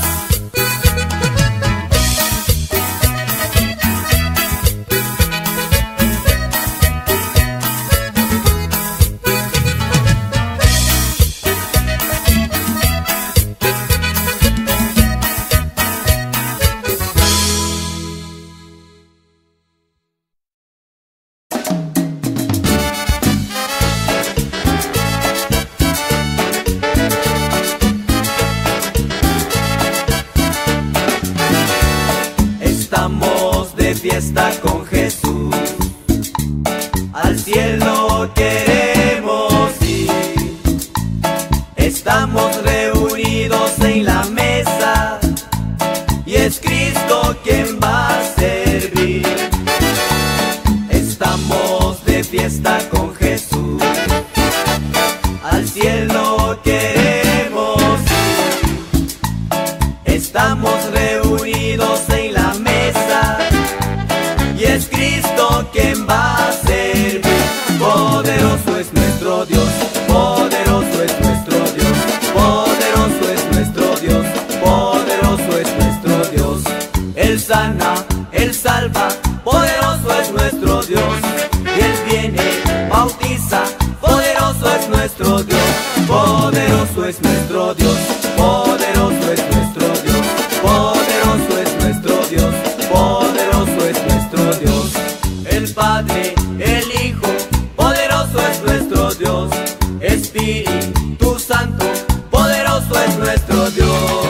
fiesta con Jesús. Al cielo queremos ir. Estamos reunidos en la mesa y es Cristo quien va a servir. Estamos de fiesta con Jesús. Al cielo queremos ir. Estamos reunidos en la mesa y es Cristo quien va a servir. Poderoso es nuestro Dios, poderoso es nuestro Dios, poderoso es nuestro Dios, poderoso es nuestro Dios. Él sana, Él salva, poderoso es nuestro Dios. Y Él viene, bautiza, poderoso es nuestro Dios. Poderoso es nuestro Dios, poderoso es nuestro Dios, poderoso es nuestro Dios, poderoso es nuestro Dios. El Padre, el Hijo, poderoso es nuestro Dios. Espíritu Santo, poderoso es nuestro Dios.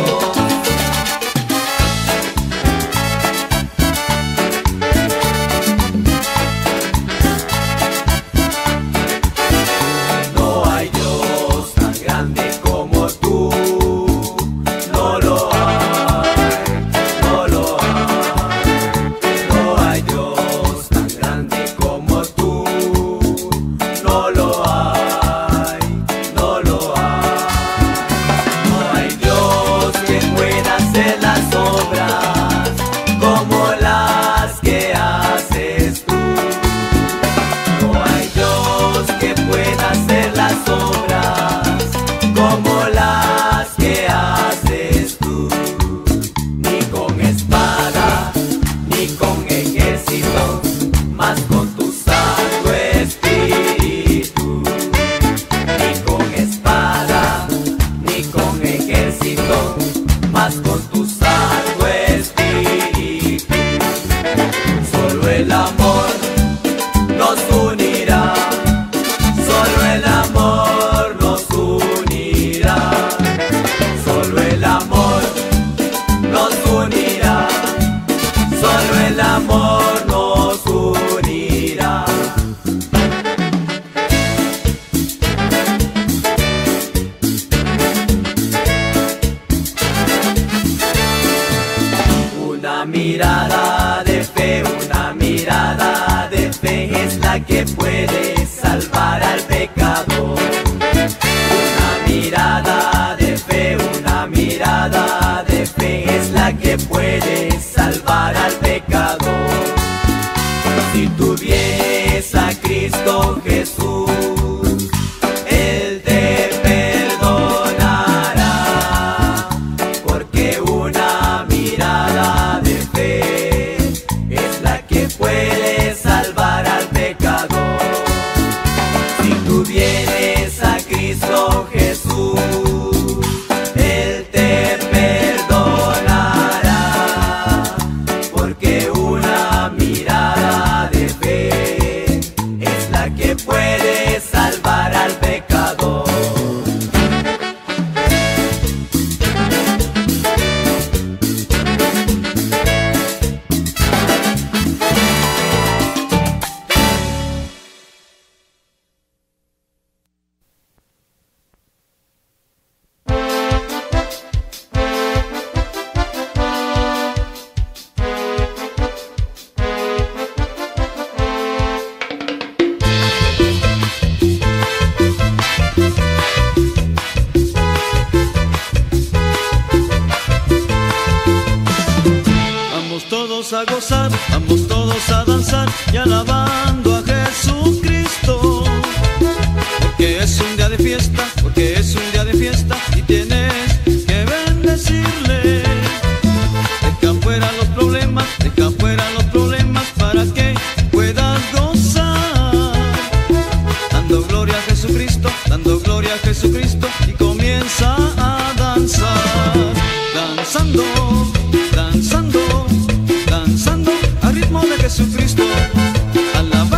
A gozar, vamos todos a danzar y alabando a Jesucristo, porque es un día de fiesta, porque es un día de fiesta y tienes que bendecirle. Deja fuera los problemas, deja fuera los problemas para que puedas gozar, dando gloria a Jesucristo, dando gloria a Jesucristo y comienza a danzar, danzando, danzando, danzando al ritmo de Jesucristo, alabando.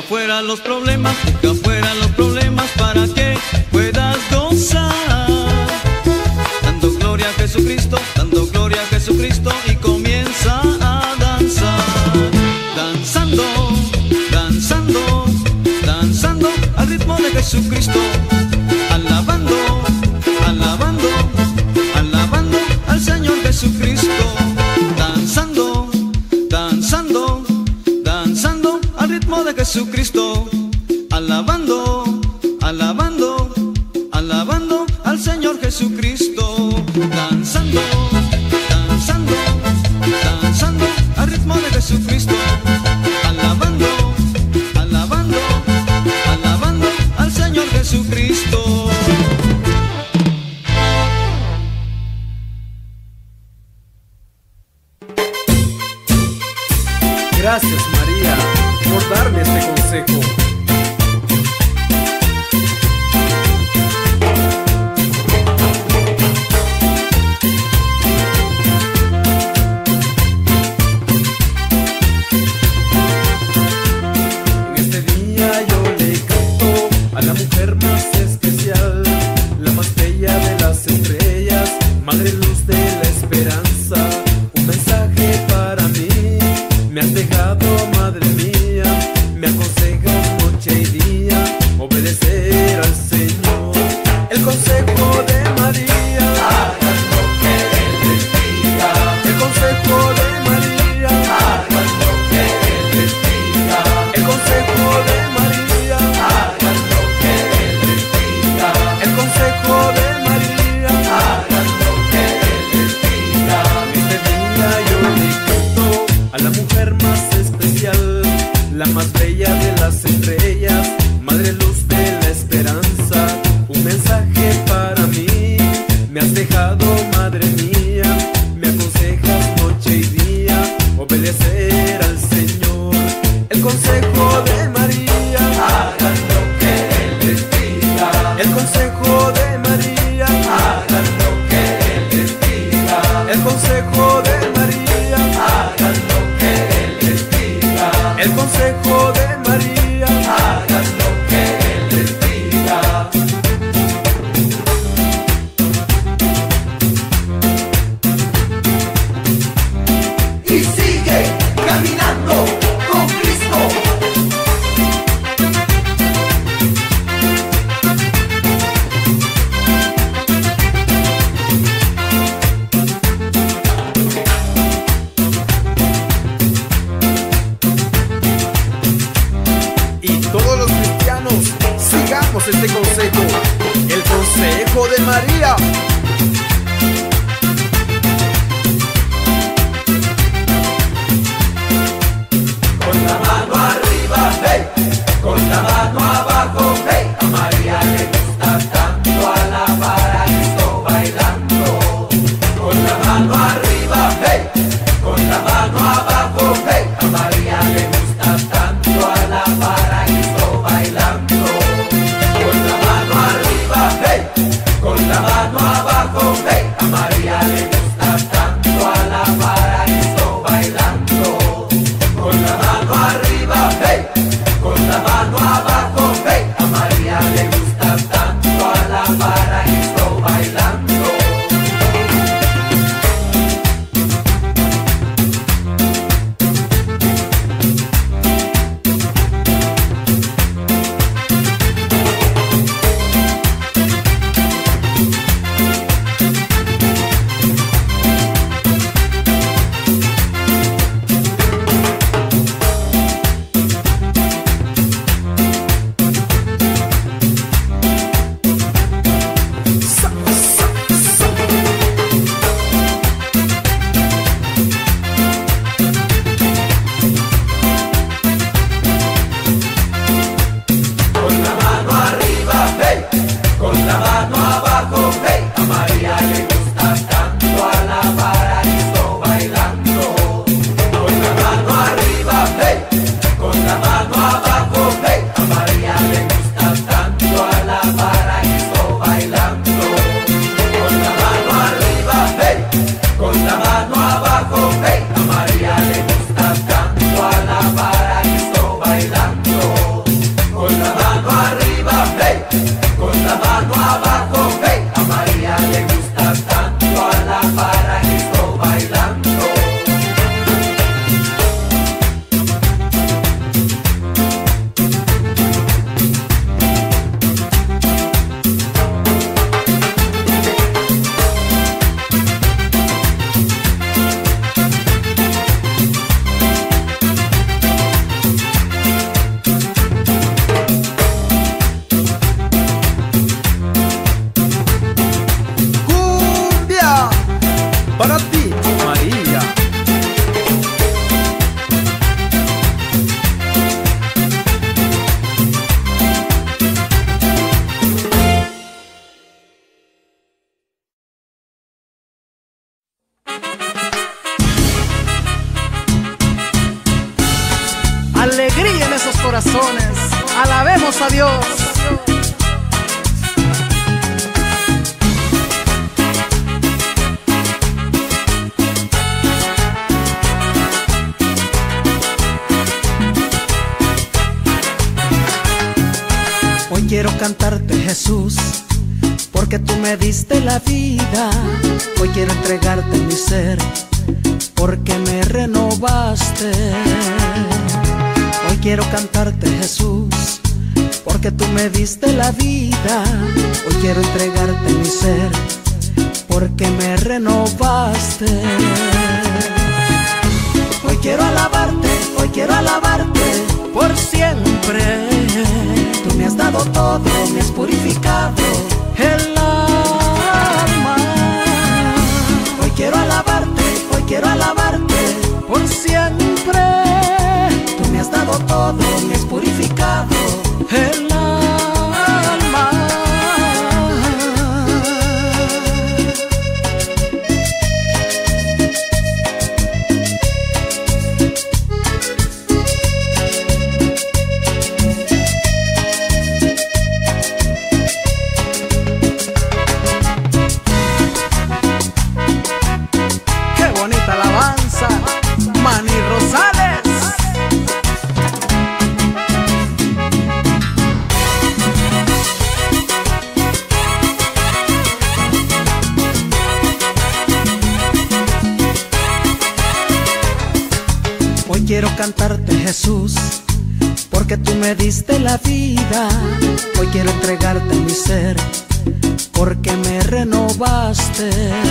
Deja fuera los problemas para que puedas gozar. Dando gloria a Jesucristo y comienza a danzar. Danzando, danzando, danzando al ritmo de Jesucristo. Alabando, alabando, alabando al Señor Jesucristo. Danzando, danzando, danzando al ritmo de Jesucristo. Alabando, alabando, alabando al Señor Jesucristo. Danzando, danzando, danzando al ritmo de Jesucristo. Alabando, alabando, alabando al Señor Jesucristo. Gracias, María, por darme este consejo. En este día yo le canto a la mujer más especial, la más bella de las estrellas, madre luz de la esperanza. Un mensaje para mí. Me has dejado, madre mía, me aconsejas noche y día obedecer al Señor. El consejo de María, hagan lo que Él les diga. El consejo de María, hagan lo que Él les diga. El consejo de María, hagan lo que Él les diga. El consejo de María, hagan lo que Él les diga. Este día yo le canto a la mujer más especial, la más bella de las estrellas, madre luz de la esperanza. Un mensaje para mí, me has dejado, madre mía, me aconsejas noche y día obedecer al Señor. El consejo de María, hagan lo que Él les diga. El consejo de María, hagan lo que Él les diga. El consejo de María, hagan lo que Él les diga. El consejo de María, hagan lo que Él les diga. Y sigue caminando con Cristo. Todos los cristianos sigamos este consejo, el consejo de María. Con la mano arriba, hey, con la mano abajo, hey, a María le gusta tanto alabar a Cristo bailando. Con la mano arriba, hey, con la mano abajo, hey, a María le gusta tanto alabar a Cristo bailando. Con la mano arriba, hey, con la mano abajo, hey, a María le gusta tanto alabar a Cristo bailando. Con la mano arriba, hey, con la mano abajo, hey, a María le gusta tanto alabar a Cristo bailando. alegría en esos corazones. Alabemos a Dios. Hoy quiero cantarte, Jesús, porque tú me diste la vida. Hoy quiero entregarte mi ser, porque me renovaste. Hoy quiero cantarte, Jesús, porque tú me diste la vida. Hoy quiero entregarte mi ser, porque me renovaste. Hoy quiero alabarte por siempre. Tú me has dado todo, me has purificado el alma. Hoy quiero alabarte por siempre. Tú me has dado todo, me has purificado el alma. Quiero cantarte, Jesús, porque tú me diste la vida. Hoy quiero entregarte mi ser, porque me renovaste.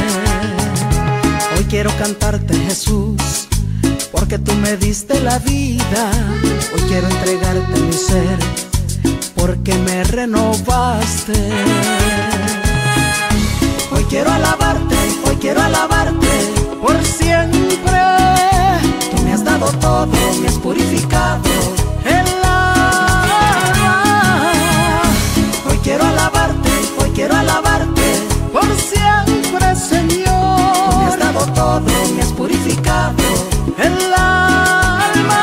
Hoy quiero cantarte, Jesús, porque tú me diste la vida. Hoy quiero entregarte mi ser, porque me renovaste. Hoy quiero alabarte por siempre. Me has dado todo, me has purificado el alma. Hoy quiero alabarte por siempre, Señor. Me has dado todo, me has purificado el alma.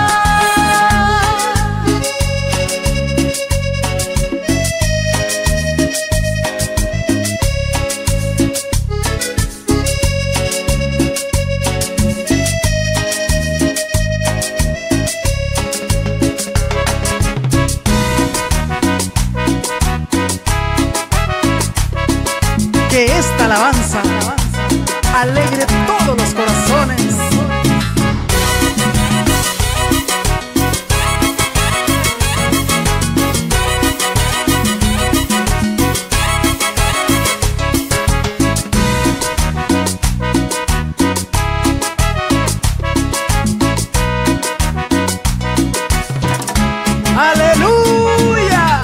Que esta alabanza alegre todos los corazones. ¡Aleluya!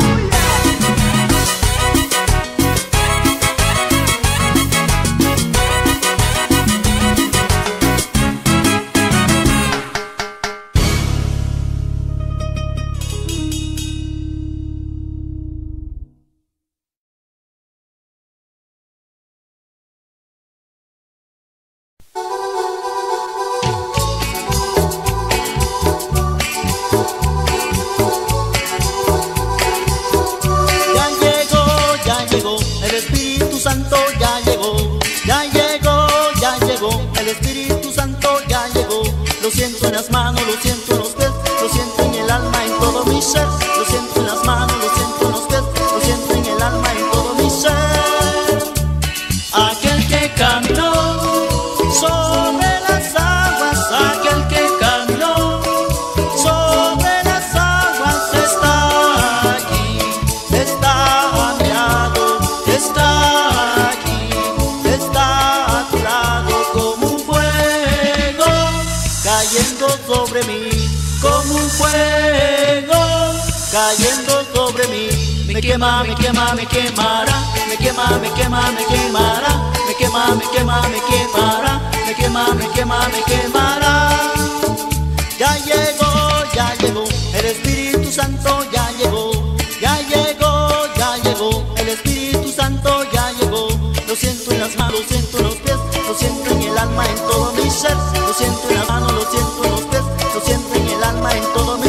El Espíritu Santo ya llegó, ya llegó, ya llegó. El Espíritu Santo ya llegó. Lo siento en las manos, lo siento en los pies, lo siento en el alma, en todo mi ser. Lo siento en las manos, lo siento en los pies, lo siento en el alma, en todo mi ser. Aquel que caminó sobre las aguas, aquel que caminó sobre las aguas está aquí, está a mi lado, está aquí, está a tu lado, como un fuego cayendo sobre mí, como un fuego cayendo sobre mí. Me quema, me quema, me quemará, me quema, me quema, me quemará, me quema, me quema, me quemará, me quema, me quema, me quemará. Ya llegó, el Espíritu Santo ya llegó, ya llegó, ya llegó, el Espíritu Santo ya llegó. Lo siento en las manos, lo siento en los pies, lo siento en el alma, en todo mi ser. Lo siento en las manos, lo siento en los pies, lo siento en el alma, en todo mi ser.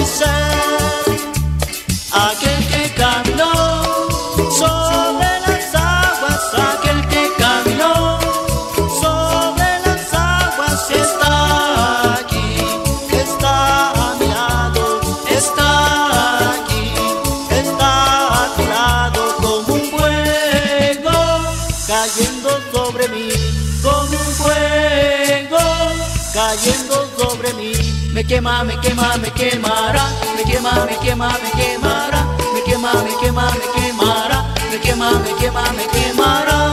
aquel que caminó sobre las aguas, aquel que caminó sobre las aguas, está aquí, está a mi lado, está aquí, está a tu lado, como un fuego cayendo sobre mí, como un fuego cayendo sobre mí. Me quema, me quema, me quemará, me quema, me quema, me quemará, me quema, me quema, me quemará, me quema, me quema, me quemará.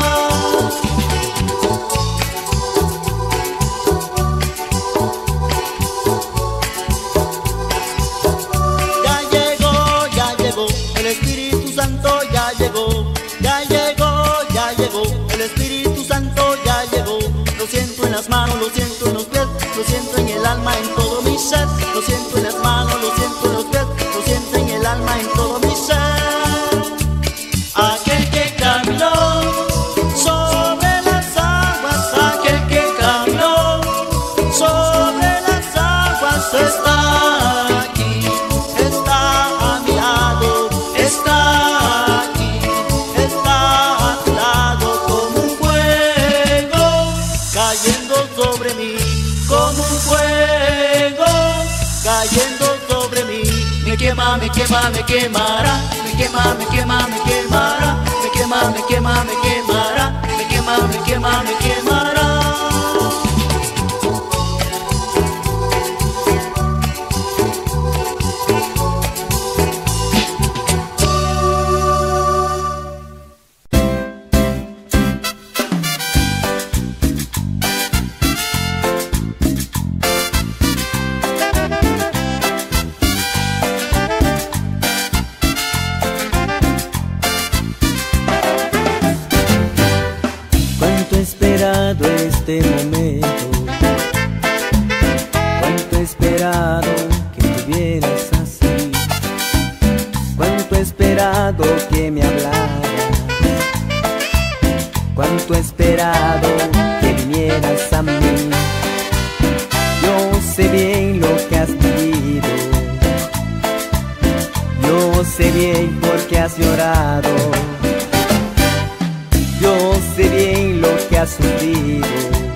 Ya llegó, el Espíritu Santo ya llegó, ya llegó, ya llegó, el Espíritu Santo ya llegó. Lo siento en las manos, lo siento en los pies, lo siento en el alma, en todo mi ser. Lo siento en las manos, lo siento en los pies, lo siento en el alma, en todo mi ser. Aquel que caminó sobre las aguas, aquel que caminó sobre las aguas, está aquí, está a mi lado, está aquí, está a tu lado, como un fuego cayendo sobre mí, como un fuego cayendo sobre mí. Me quema, me quema, me quemará, me quema, me quema, me quemará, me quema, me quema, me quemará, me quema, me quema, me quemará. Este momento, cuánto he esperado que estuvieras así, cuánto he esperado que me hablaras, cuánto he esperado que vinieras a mí. Yo sé bien lo que has vivido, yo sé bien por qué has llorado, yo sé bien lo que has sufrido,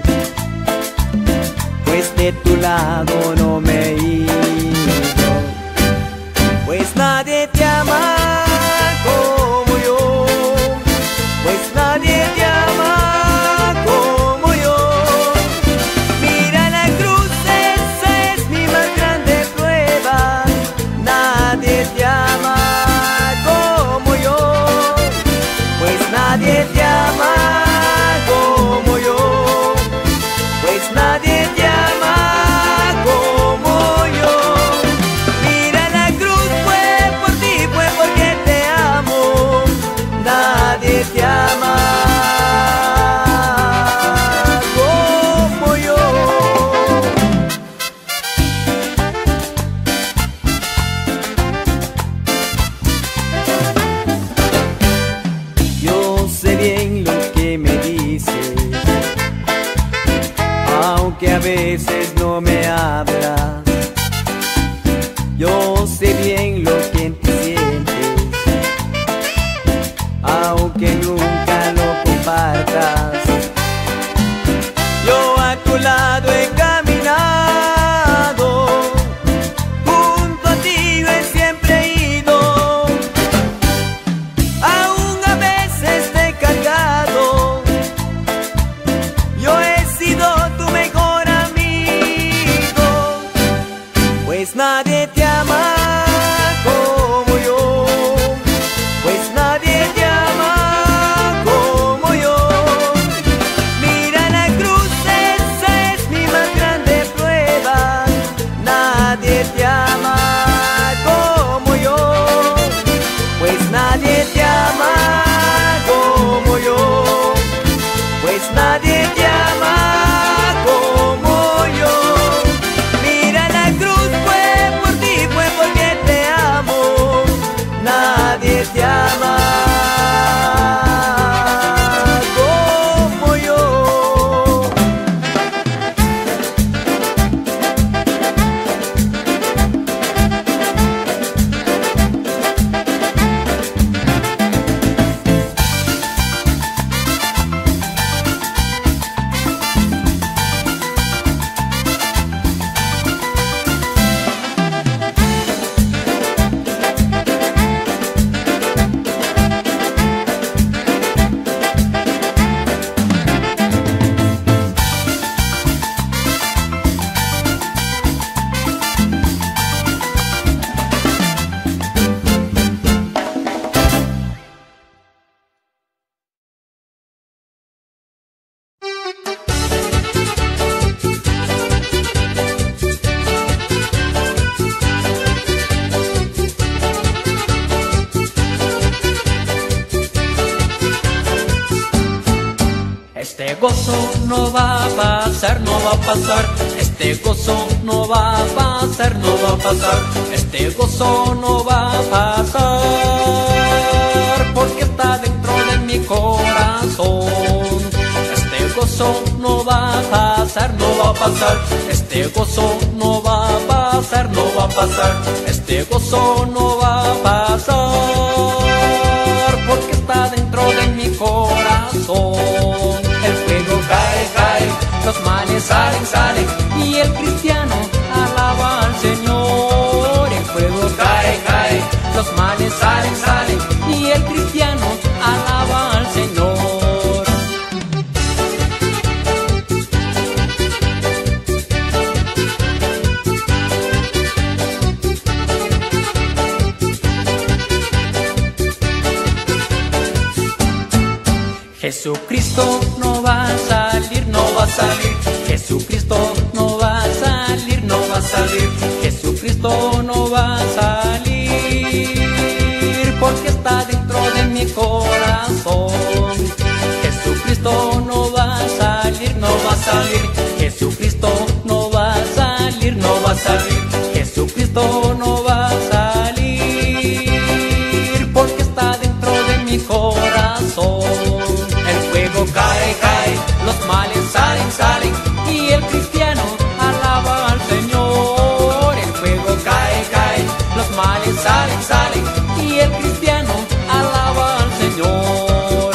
pues de tu lado no me he ido. Pues nadie te ama como yo, pues nadie te ama como yo. Mira la cruz, esa es mi más grande prueba. Nadie te ama como yo, pues nadie te ama como yo, pues nadie te ama como yo. Mira la cruz, fue por ti, fue porque te amo. Nadie te ama como yo. Yo sé bien lo que me dices, aunque a veces no me hablas. Yo sé bien lo que tú sientes, aunque nunca lo compartas. Yo a tu lado he caminado, junto a ti yo siempre he ido. Aún a veces te he cargado, yo he sido tu mejor amigo. Pues nadie te ama como yo, pues nadie te ama como yo. Mira la cruz, esa es mi más grande prueba. Nadie te ama como yo, pues nadie te ama como yo, pues nadie te ama como yo. Mira la cruz, fue por ti, fue porque gozo no va a pasar, no va a pasar. Este gozo no va a pasar, no va a pasar. Este gozo no va a pasar, porque está dentro de mi corazón. Este gozo no va a pasar, no va a pasar. Este gozo no va a pasar, no va a pasar. Este gozo no va a pasar, porque está dentro de mi corazón. El fuego cae, cae, los males salen, salen, y el cristiano alaba al Señor. El fuego cae, cae, los males salen, salen, y el cristiano alaba al Señor. Jesucristo no va a salir, no va a salir. Jesucristo no va a salir, no va a salir. Jesucristo no va a salir, porque está dentro de mi corazón. Jesucristo no va a salir, no va a salir. Jesucristo no va a salir, no va a salir. Jesucristo no va a salir, porque está dentro de mi corazón. Cae, cae, los males salen, salen, y el cristiano alaba al Señor. El fuego cae, cae, los males salen, salen, y el cristiano alaba al Señor.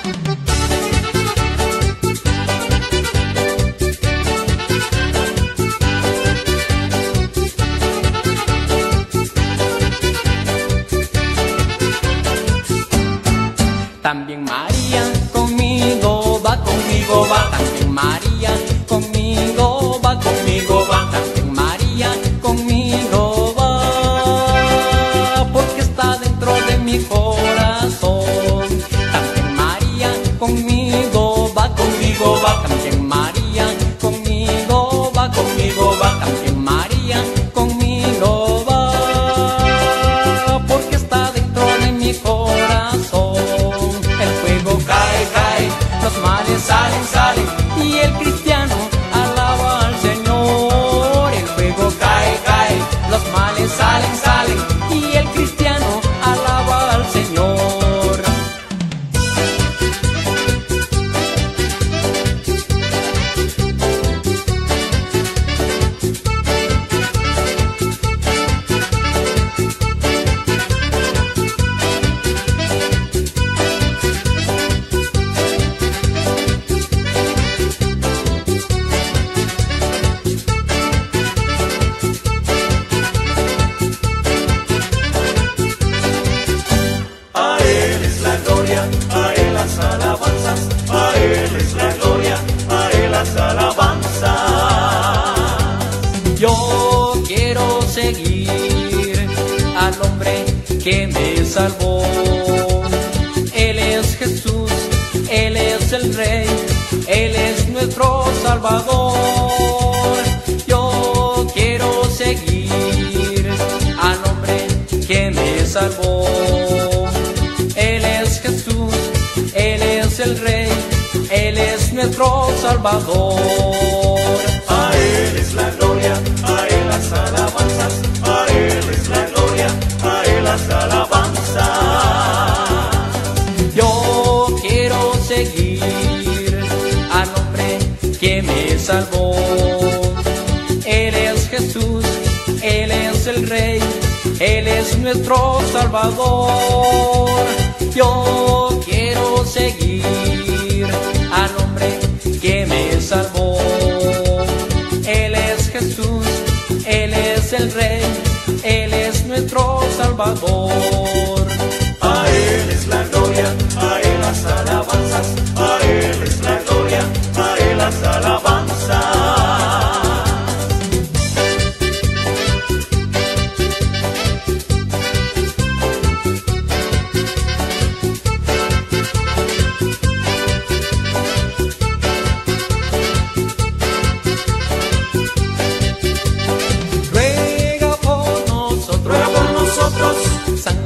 También María conmigo va, también María conmigo va, conmigo va, también María conmigo va, porque está dentro de mi corazón. También María conmigo va, conmigo va, también María conmigo va, conmigo va, también María conmigo va, porque está dentro de mi corazón. El fuego cae, cae, los males salen, salen, y el cristiano alaba al Señor. El fuego cae, cae, los males salen, salen, y el cristiano alaba al Señor. Yo quiero seguir al hombre que me salvó. Él es Jesús, Él es el Rey, Él es nuestro Salvador. Yo quiero seguir al hombre que me salvó. Él es Jesús, Él es el Rey, Él es nuestro Salvador. A Él es la gloria, a Él las alabanzas, a Él es la gloria, a Él las alabanzas. Yo quiero seguir al hombre que me salvó. Él es Jesús, Él es el Rey, Él es nuestro Salvador. Yo quiero seguir al hombre que me salvó. Él es Jesús, Él es el Rey, Él es nuestro Salvador. A Él es la gloria, a Él las alabanzas, a Él es la gloria, a Él las alabanzas. Ruega por nosotros, Ruega por nosotros, San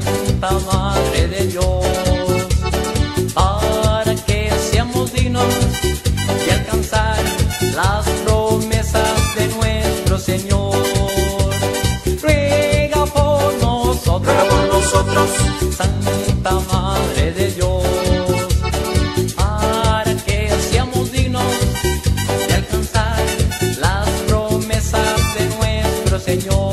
nosotros, Santa Madre de Dios, para que seamos dignos de alcanzar las promesas de nuestro Señor.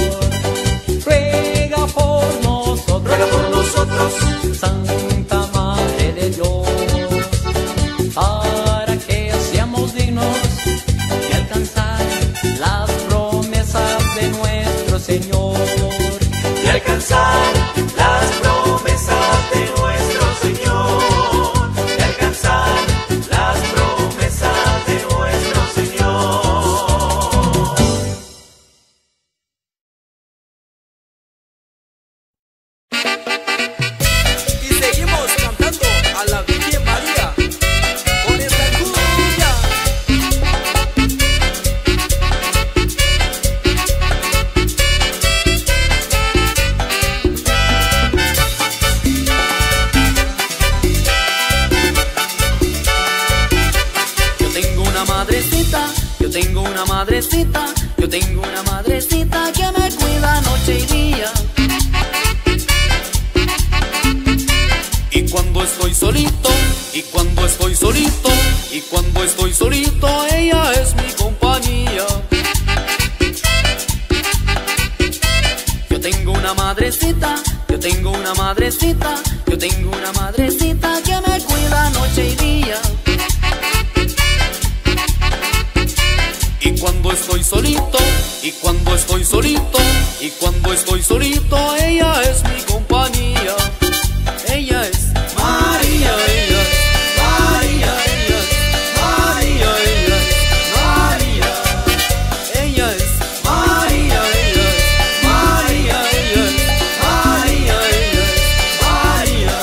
Ruega por nosotros, Santa Madre de Dios, para que seamos dignos de alcanzar las promesas de nuestro Señor. De alcanzar las promesas de nuestro Señor, de alcanzar las promesas de nuestro Señor. Y seguimos cantando a la Virgen María con esta cumbia. Yo tengo una madrecita, yo tengo una madrecita que me cuida noche y día. Y cuando estoy solito, y cuando estoy solito, y cuando estoy solito, ella es mi compañía. Yo tengo una madrecita, yo tengo una madrecita, yo tengo una madrecita que me cuida noche y día. Y cuando estoy solito, y cuando estoy solito, y cuando estoy solito, ella es mi compañía. Ella es María, ella es María, ella es María, ella es María. Ella es María, ella es María, ella es María, ella es María.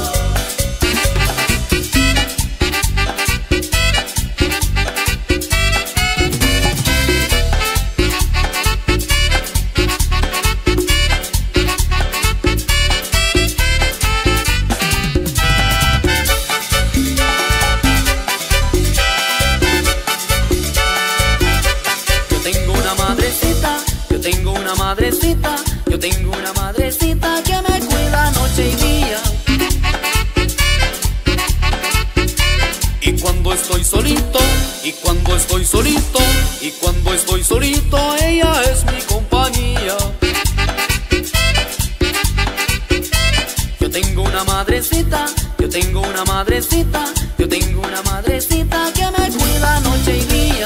Yo tengo una madrecita que me cuida noche y día. Y cuando estoy solito, y cuando estoy solito, y cuando estoy solito, ella es mi compañía. Yo tengo una madrecita, yo tengo una madrecita, yo tengo una madrecita que me cuida noche y día.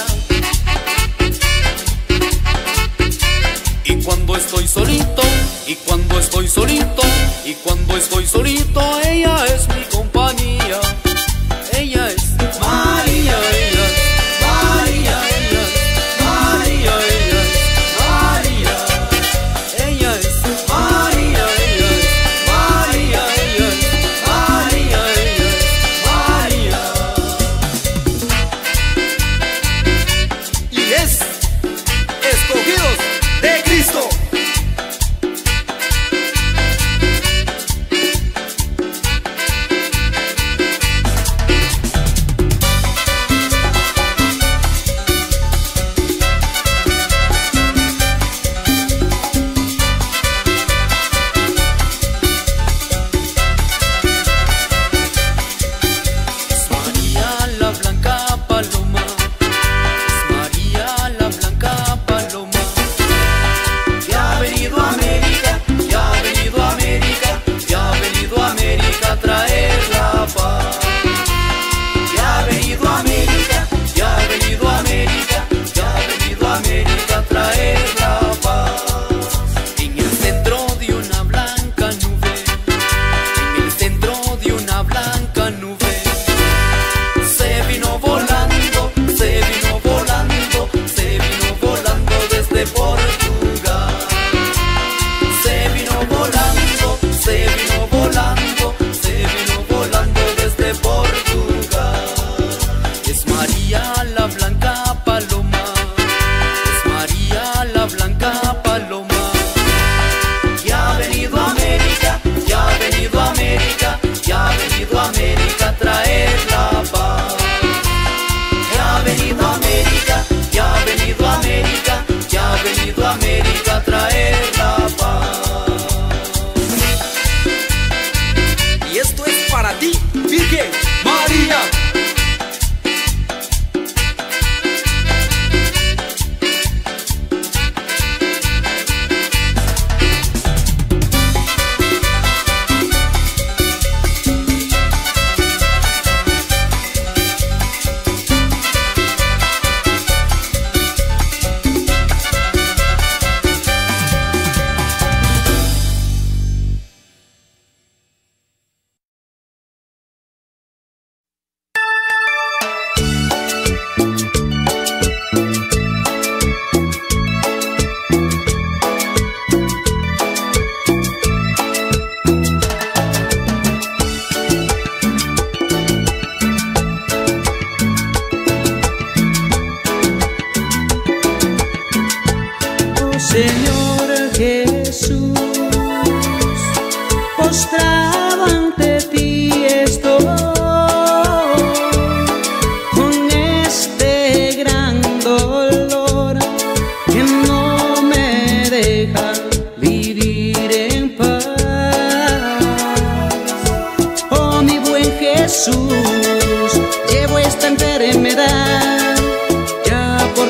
Y cuando estoy solito, y cuando estoy solito, y cuando estoy solito, ella es mi compañía. Ella es María, ella es María, ella es María, ella es María. Ella es María, ella es María, ella es María, ella es María. Y es escogidos de Cristo. Es María la blanca paloma, es María la blanca paloma, que ha venido a América, que ha venido a América, que ha venido a América a traer la paz. Que ha venido a América, que ha venido a América, que ha venido a América a traer la paz. En el centro de una blanca nube, en el centro de una blanca nube, se vino volando, se vino volando, se vino volando desde Portugal. Se vino volando, se vino volando, se vino volando desde Portugal. Es María la blanca paloma, es María la blanca paloma, que ha venido a América, que ha venido a América, que ha venido a América a traer la paz. Que ha venido a América, que ha venido a América, que ha venido a América a traer la paz.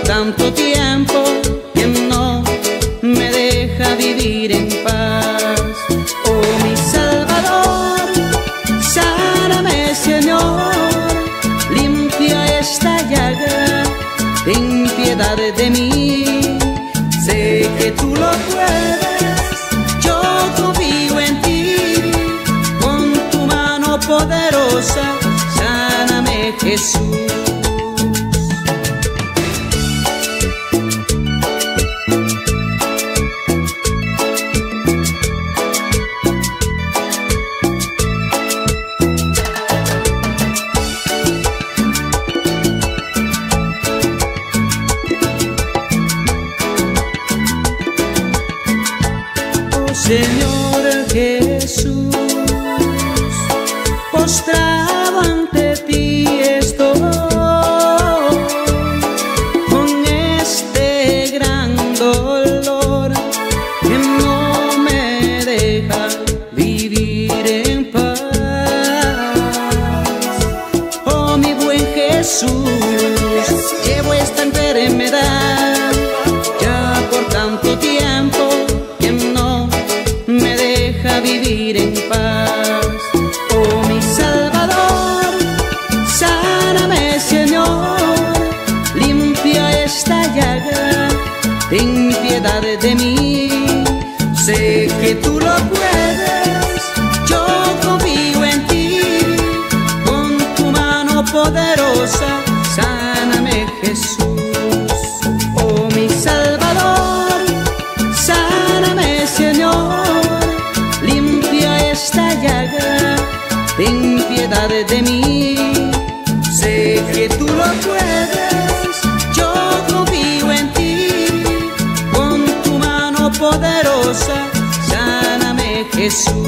tanto tiempo que no me deja vivir en paz. Oh mi Salvador, sáname Señor, limpia esta llaga, ten piedad de mí. Sé que tú lo puedes, yo confío en ti, con tu mano poderosa, sáname Jesús. Señor Jesús, postrado ante ti estoy, con este gran dolor que no me deja vivir en paz. Oh mi buen Jesús, llevo esta enfermedad ya por tanto tiempo, vivir en paz. Oh mi Salvador, sáname Señor, limpia esta llaga, ten piedad de mí. Sé que tú lo puedes, yo confío en ti, con tu mano poderosa, sáname Jesús. Oh mi Salvador, sáname Señor, esta llaga, ten piedad de mí. Sé que tú lo puedes, yo confío en ti, con tu mano poderosa, sáname Jesús.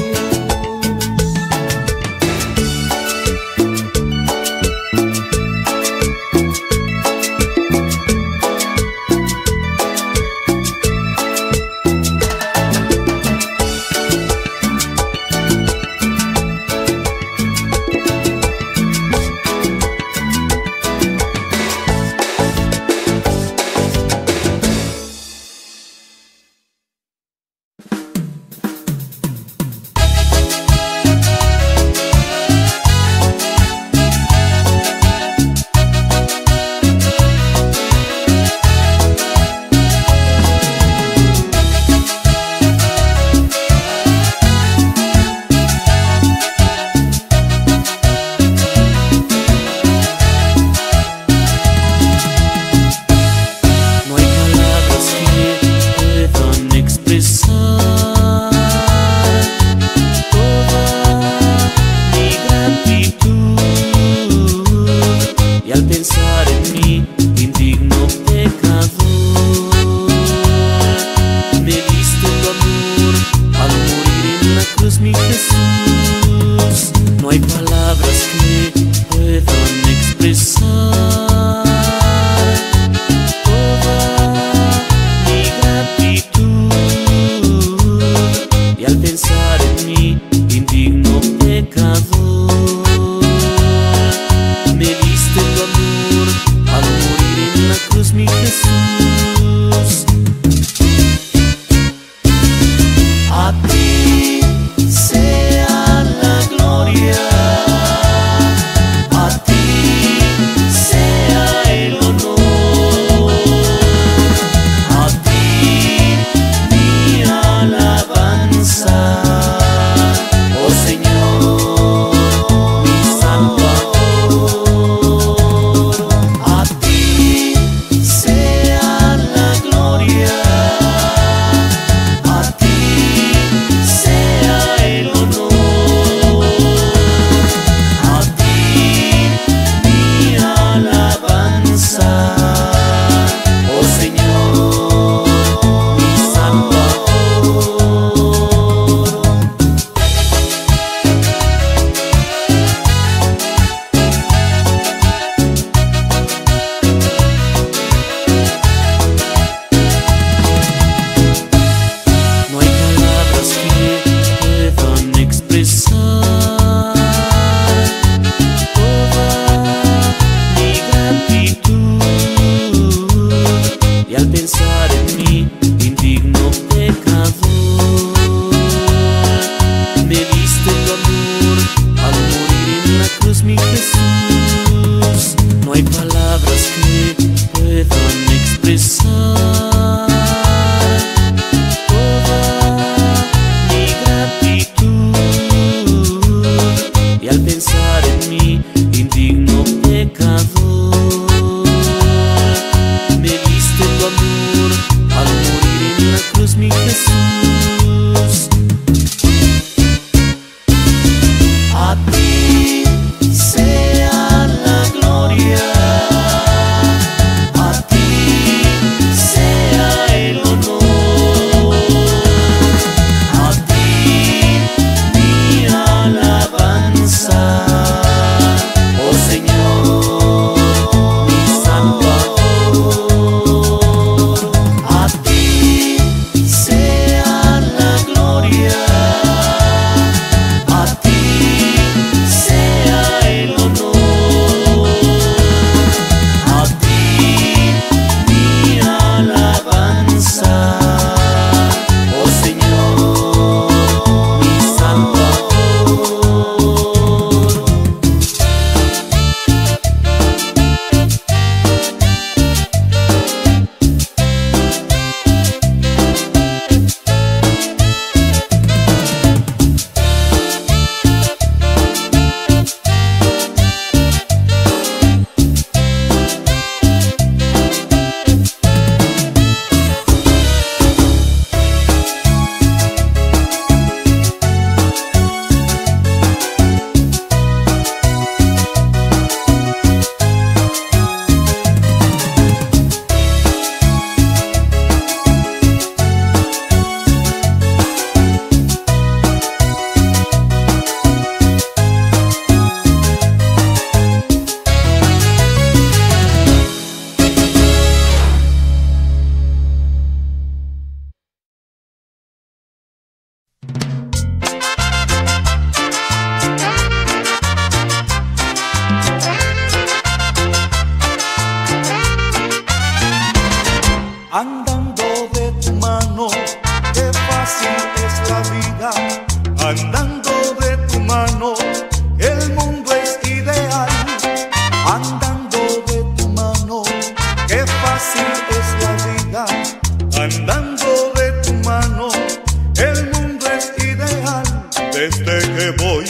vida, andando de tu mano, el mundo es ideal. Andando de tu mano, qué fácil es la vida. Andando de tu mano, el mundo es ideal. Desde que voy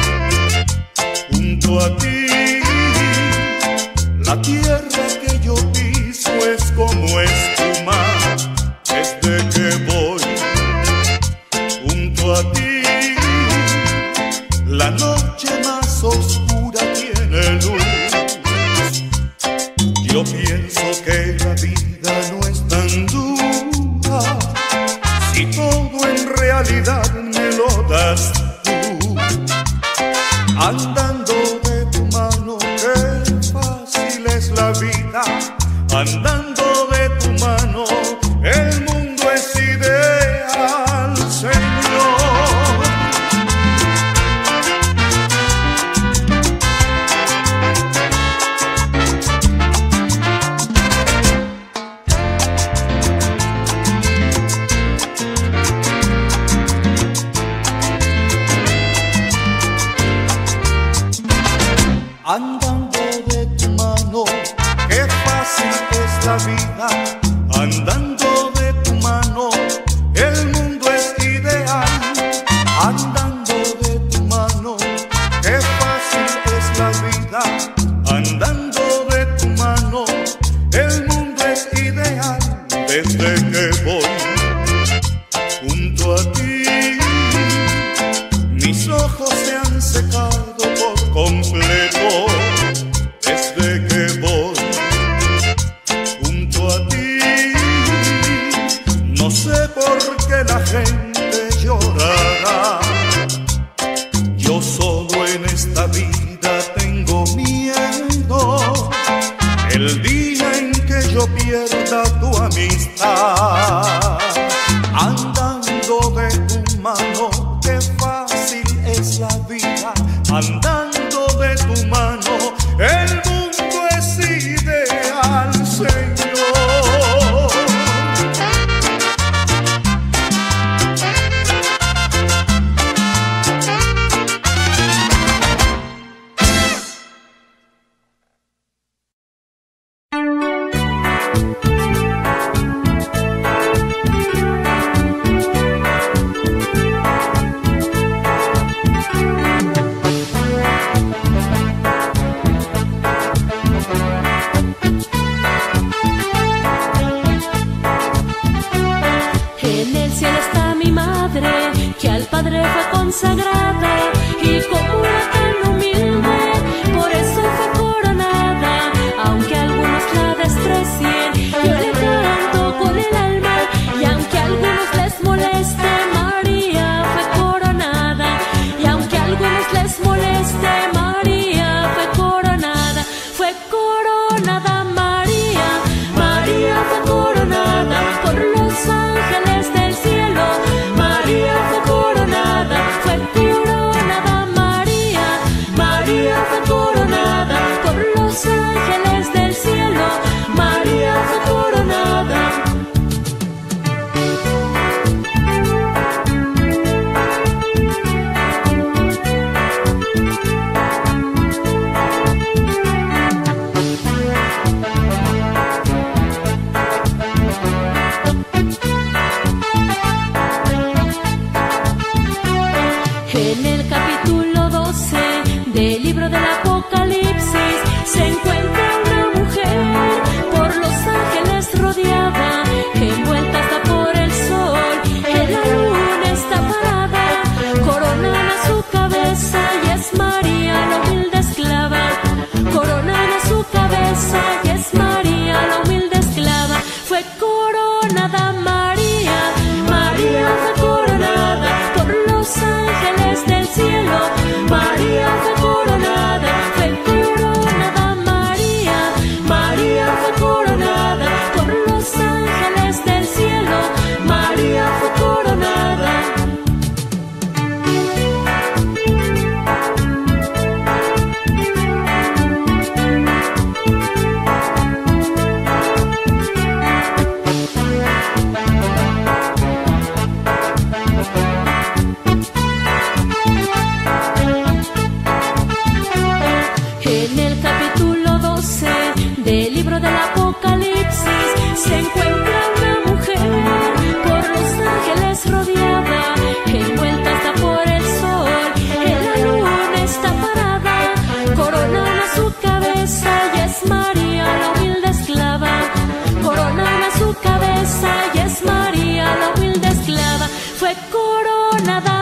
junto a ti, la tierra que yo piso es como espuma. Desde que voy junto a ti, la noche más oscura tiene luz. Yo pienso que la vida no es tan dura si todo en realidad me lo das tú. Andando de tu mano, qué fácil es la vida. Andando de tu mano, el mundo es ideal, Señor. Andando de tu mano, qué fácil es la vida. Andando de tu mano, el mundo es ideal. Andando de tu mano, qué fácil es la vida. Andando de tu mano, el mundo es ideal. Desde que voy junto a ti, mis ojos se han secado por completo. Desde que voy junto a ti, no sé por qué la gente llorará. Yo solo en esta vida tengo miedo, el día en que yo pierda tu amistad. Andando de tu mano, qué fácil es la vida. Andando de tu mano, el mundo es ideal, Señor. Que al Padre fue consagrada y como era tan humilde, por eso fue coronada. Aunque algunos la desprecien, yo le canto con el alma, y aunque a algunos les moleste, María fue coronada. Y aunque a algunos les moleste, María fue coronada. Fue coronada María, María fue coronada por los ángeles del cielo. María fue coronada, fue coronada María, María fue coronada por los ángeles del cielo. María fue coronada. En el capítulo 12 del libro del Apocalipsis se encuentra una mujer por los ángeles rodeada, envuelta hasta por el sol, en la luna está parada, coronada su cabeza y es María la humilde esclava. Coronada su cabeza y es María la humilde esclava. Fue coronada María, María fue coronada por los ángeles del cielo. María fue coronada María, nada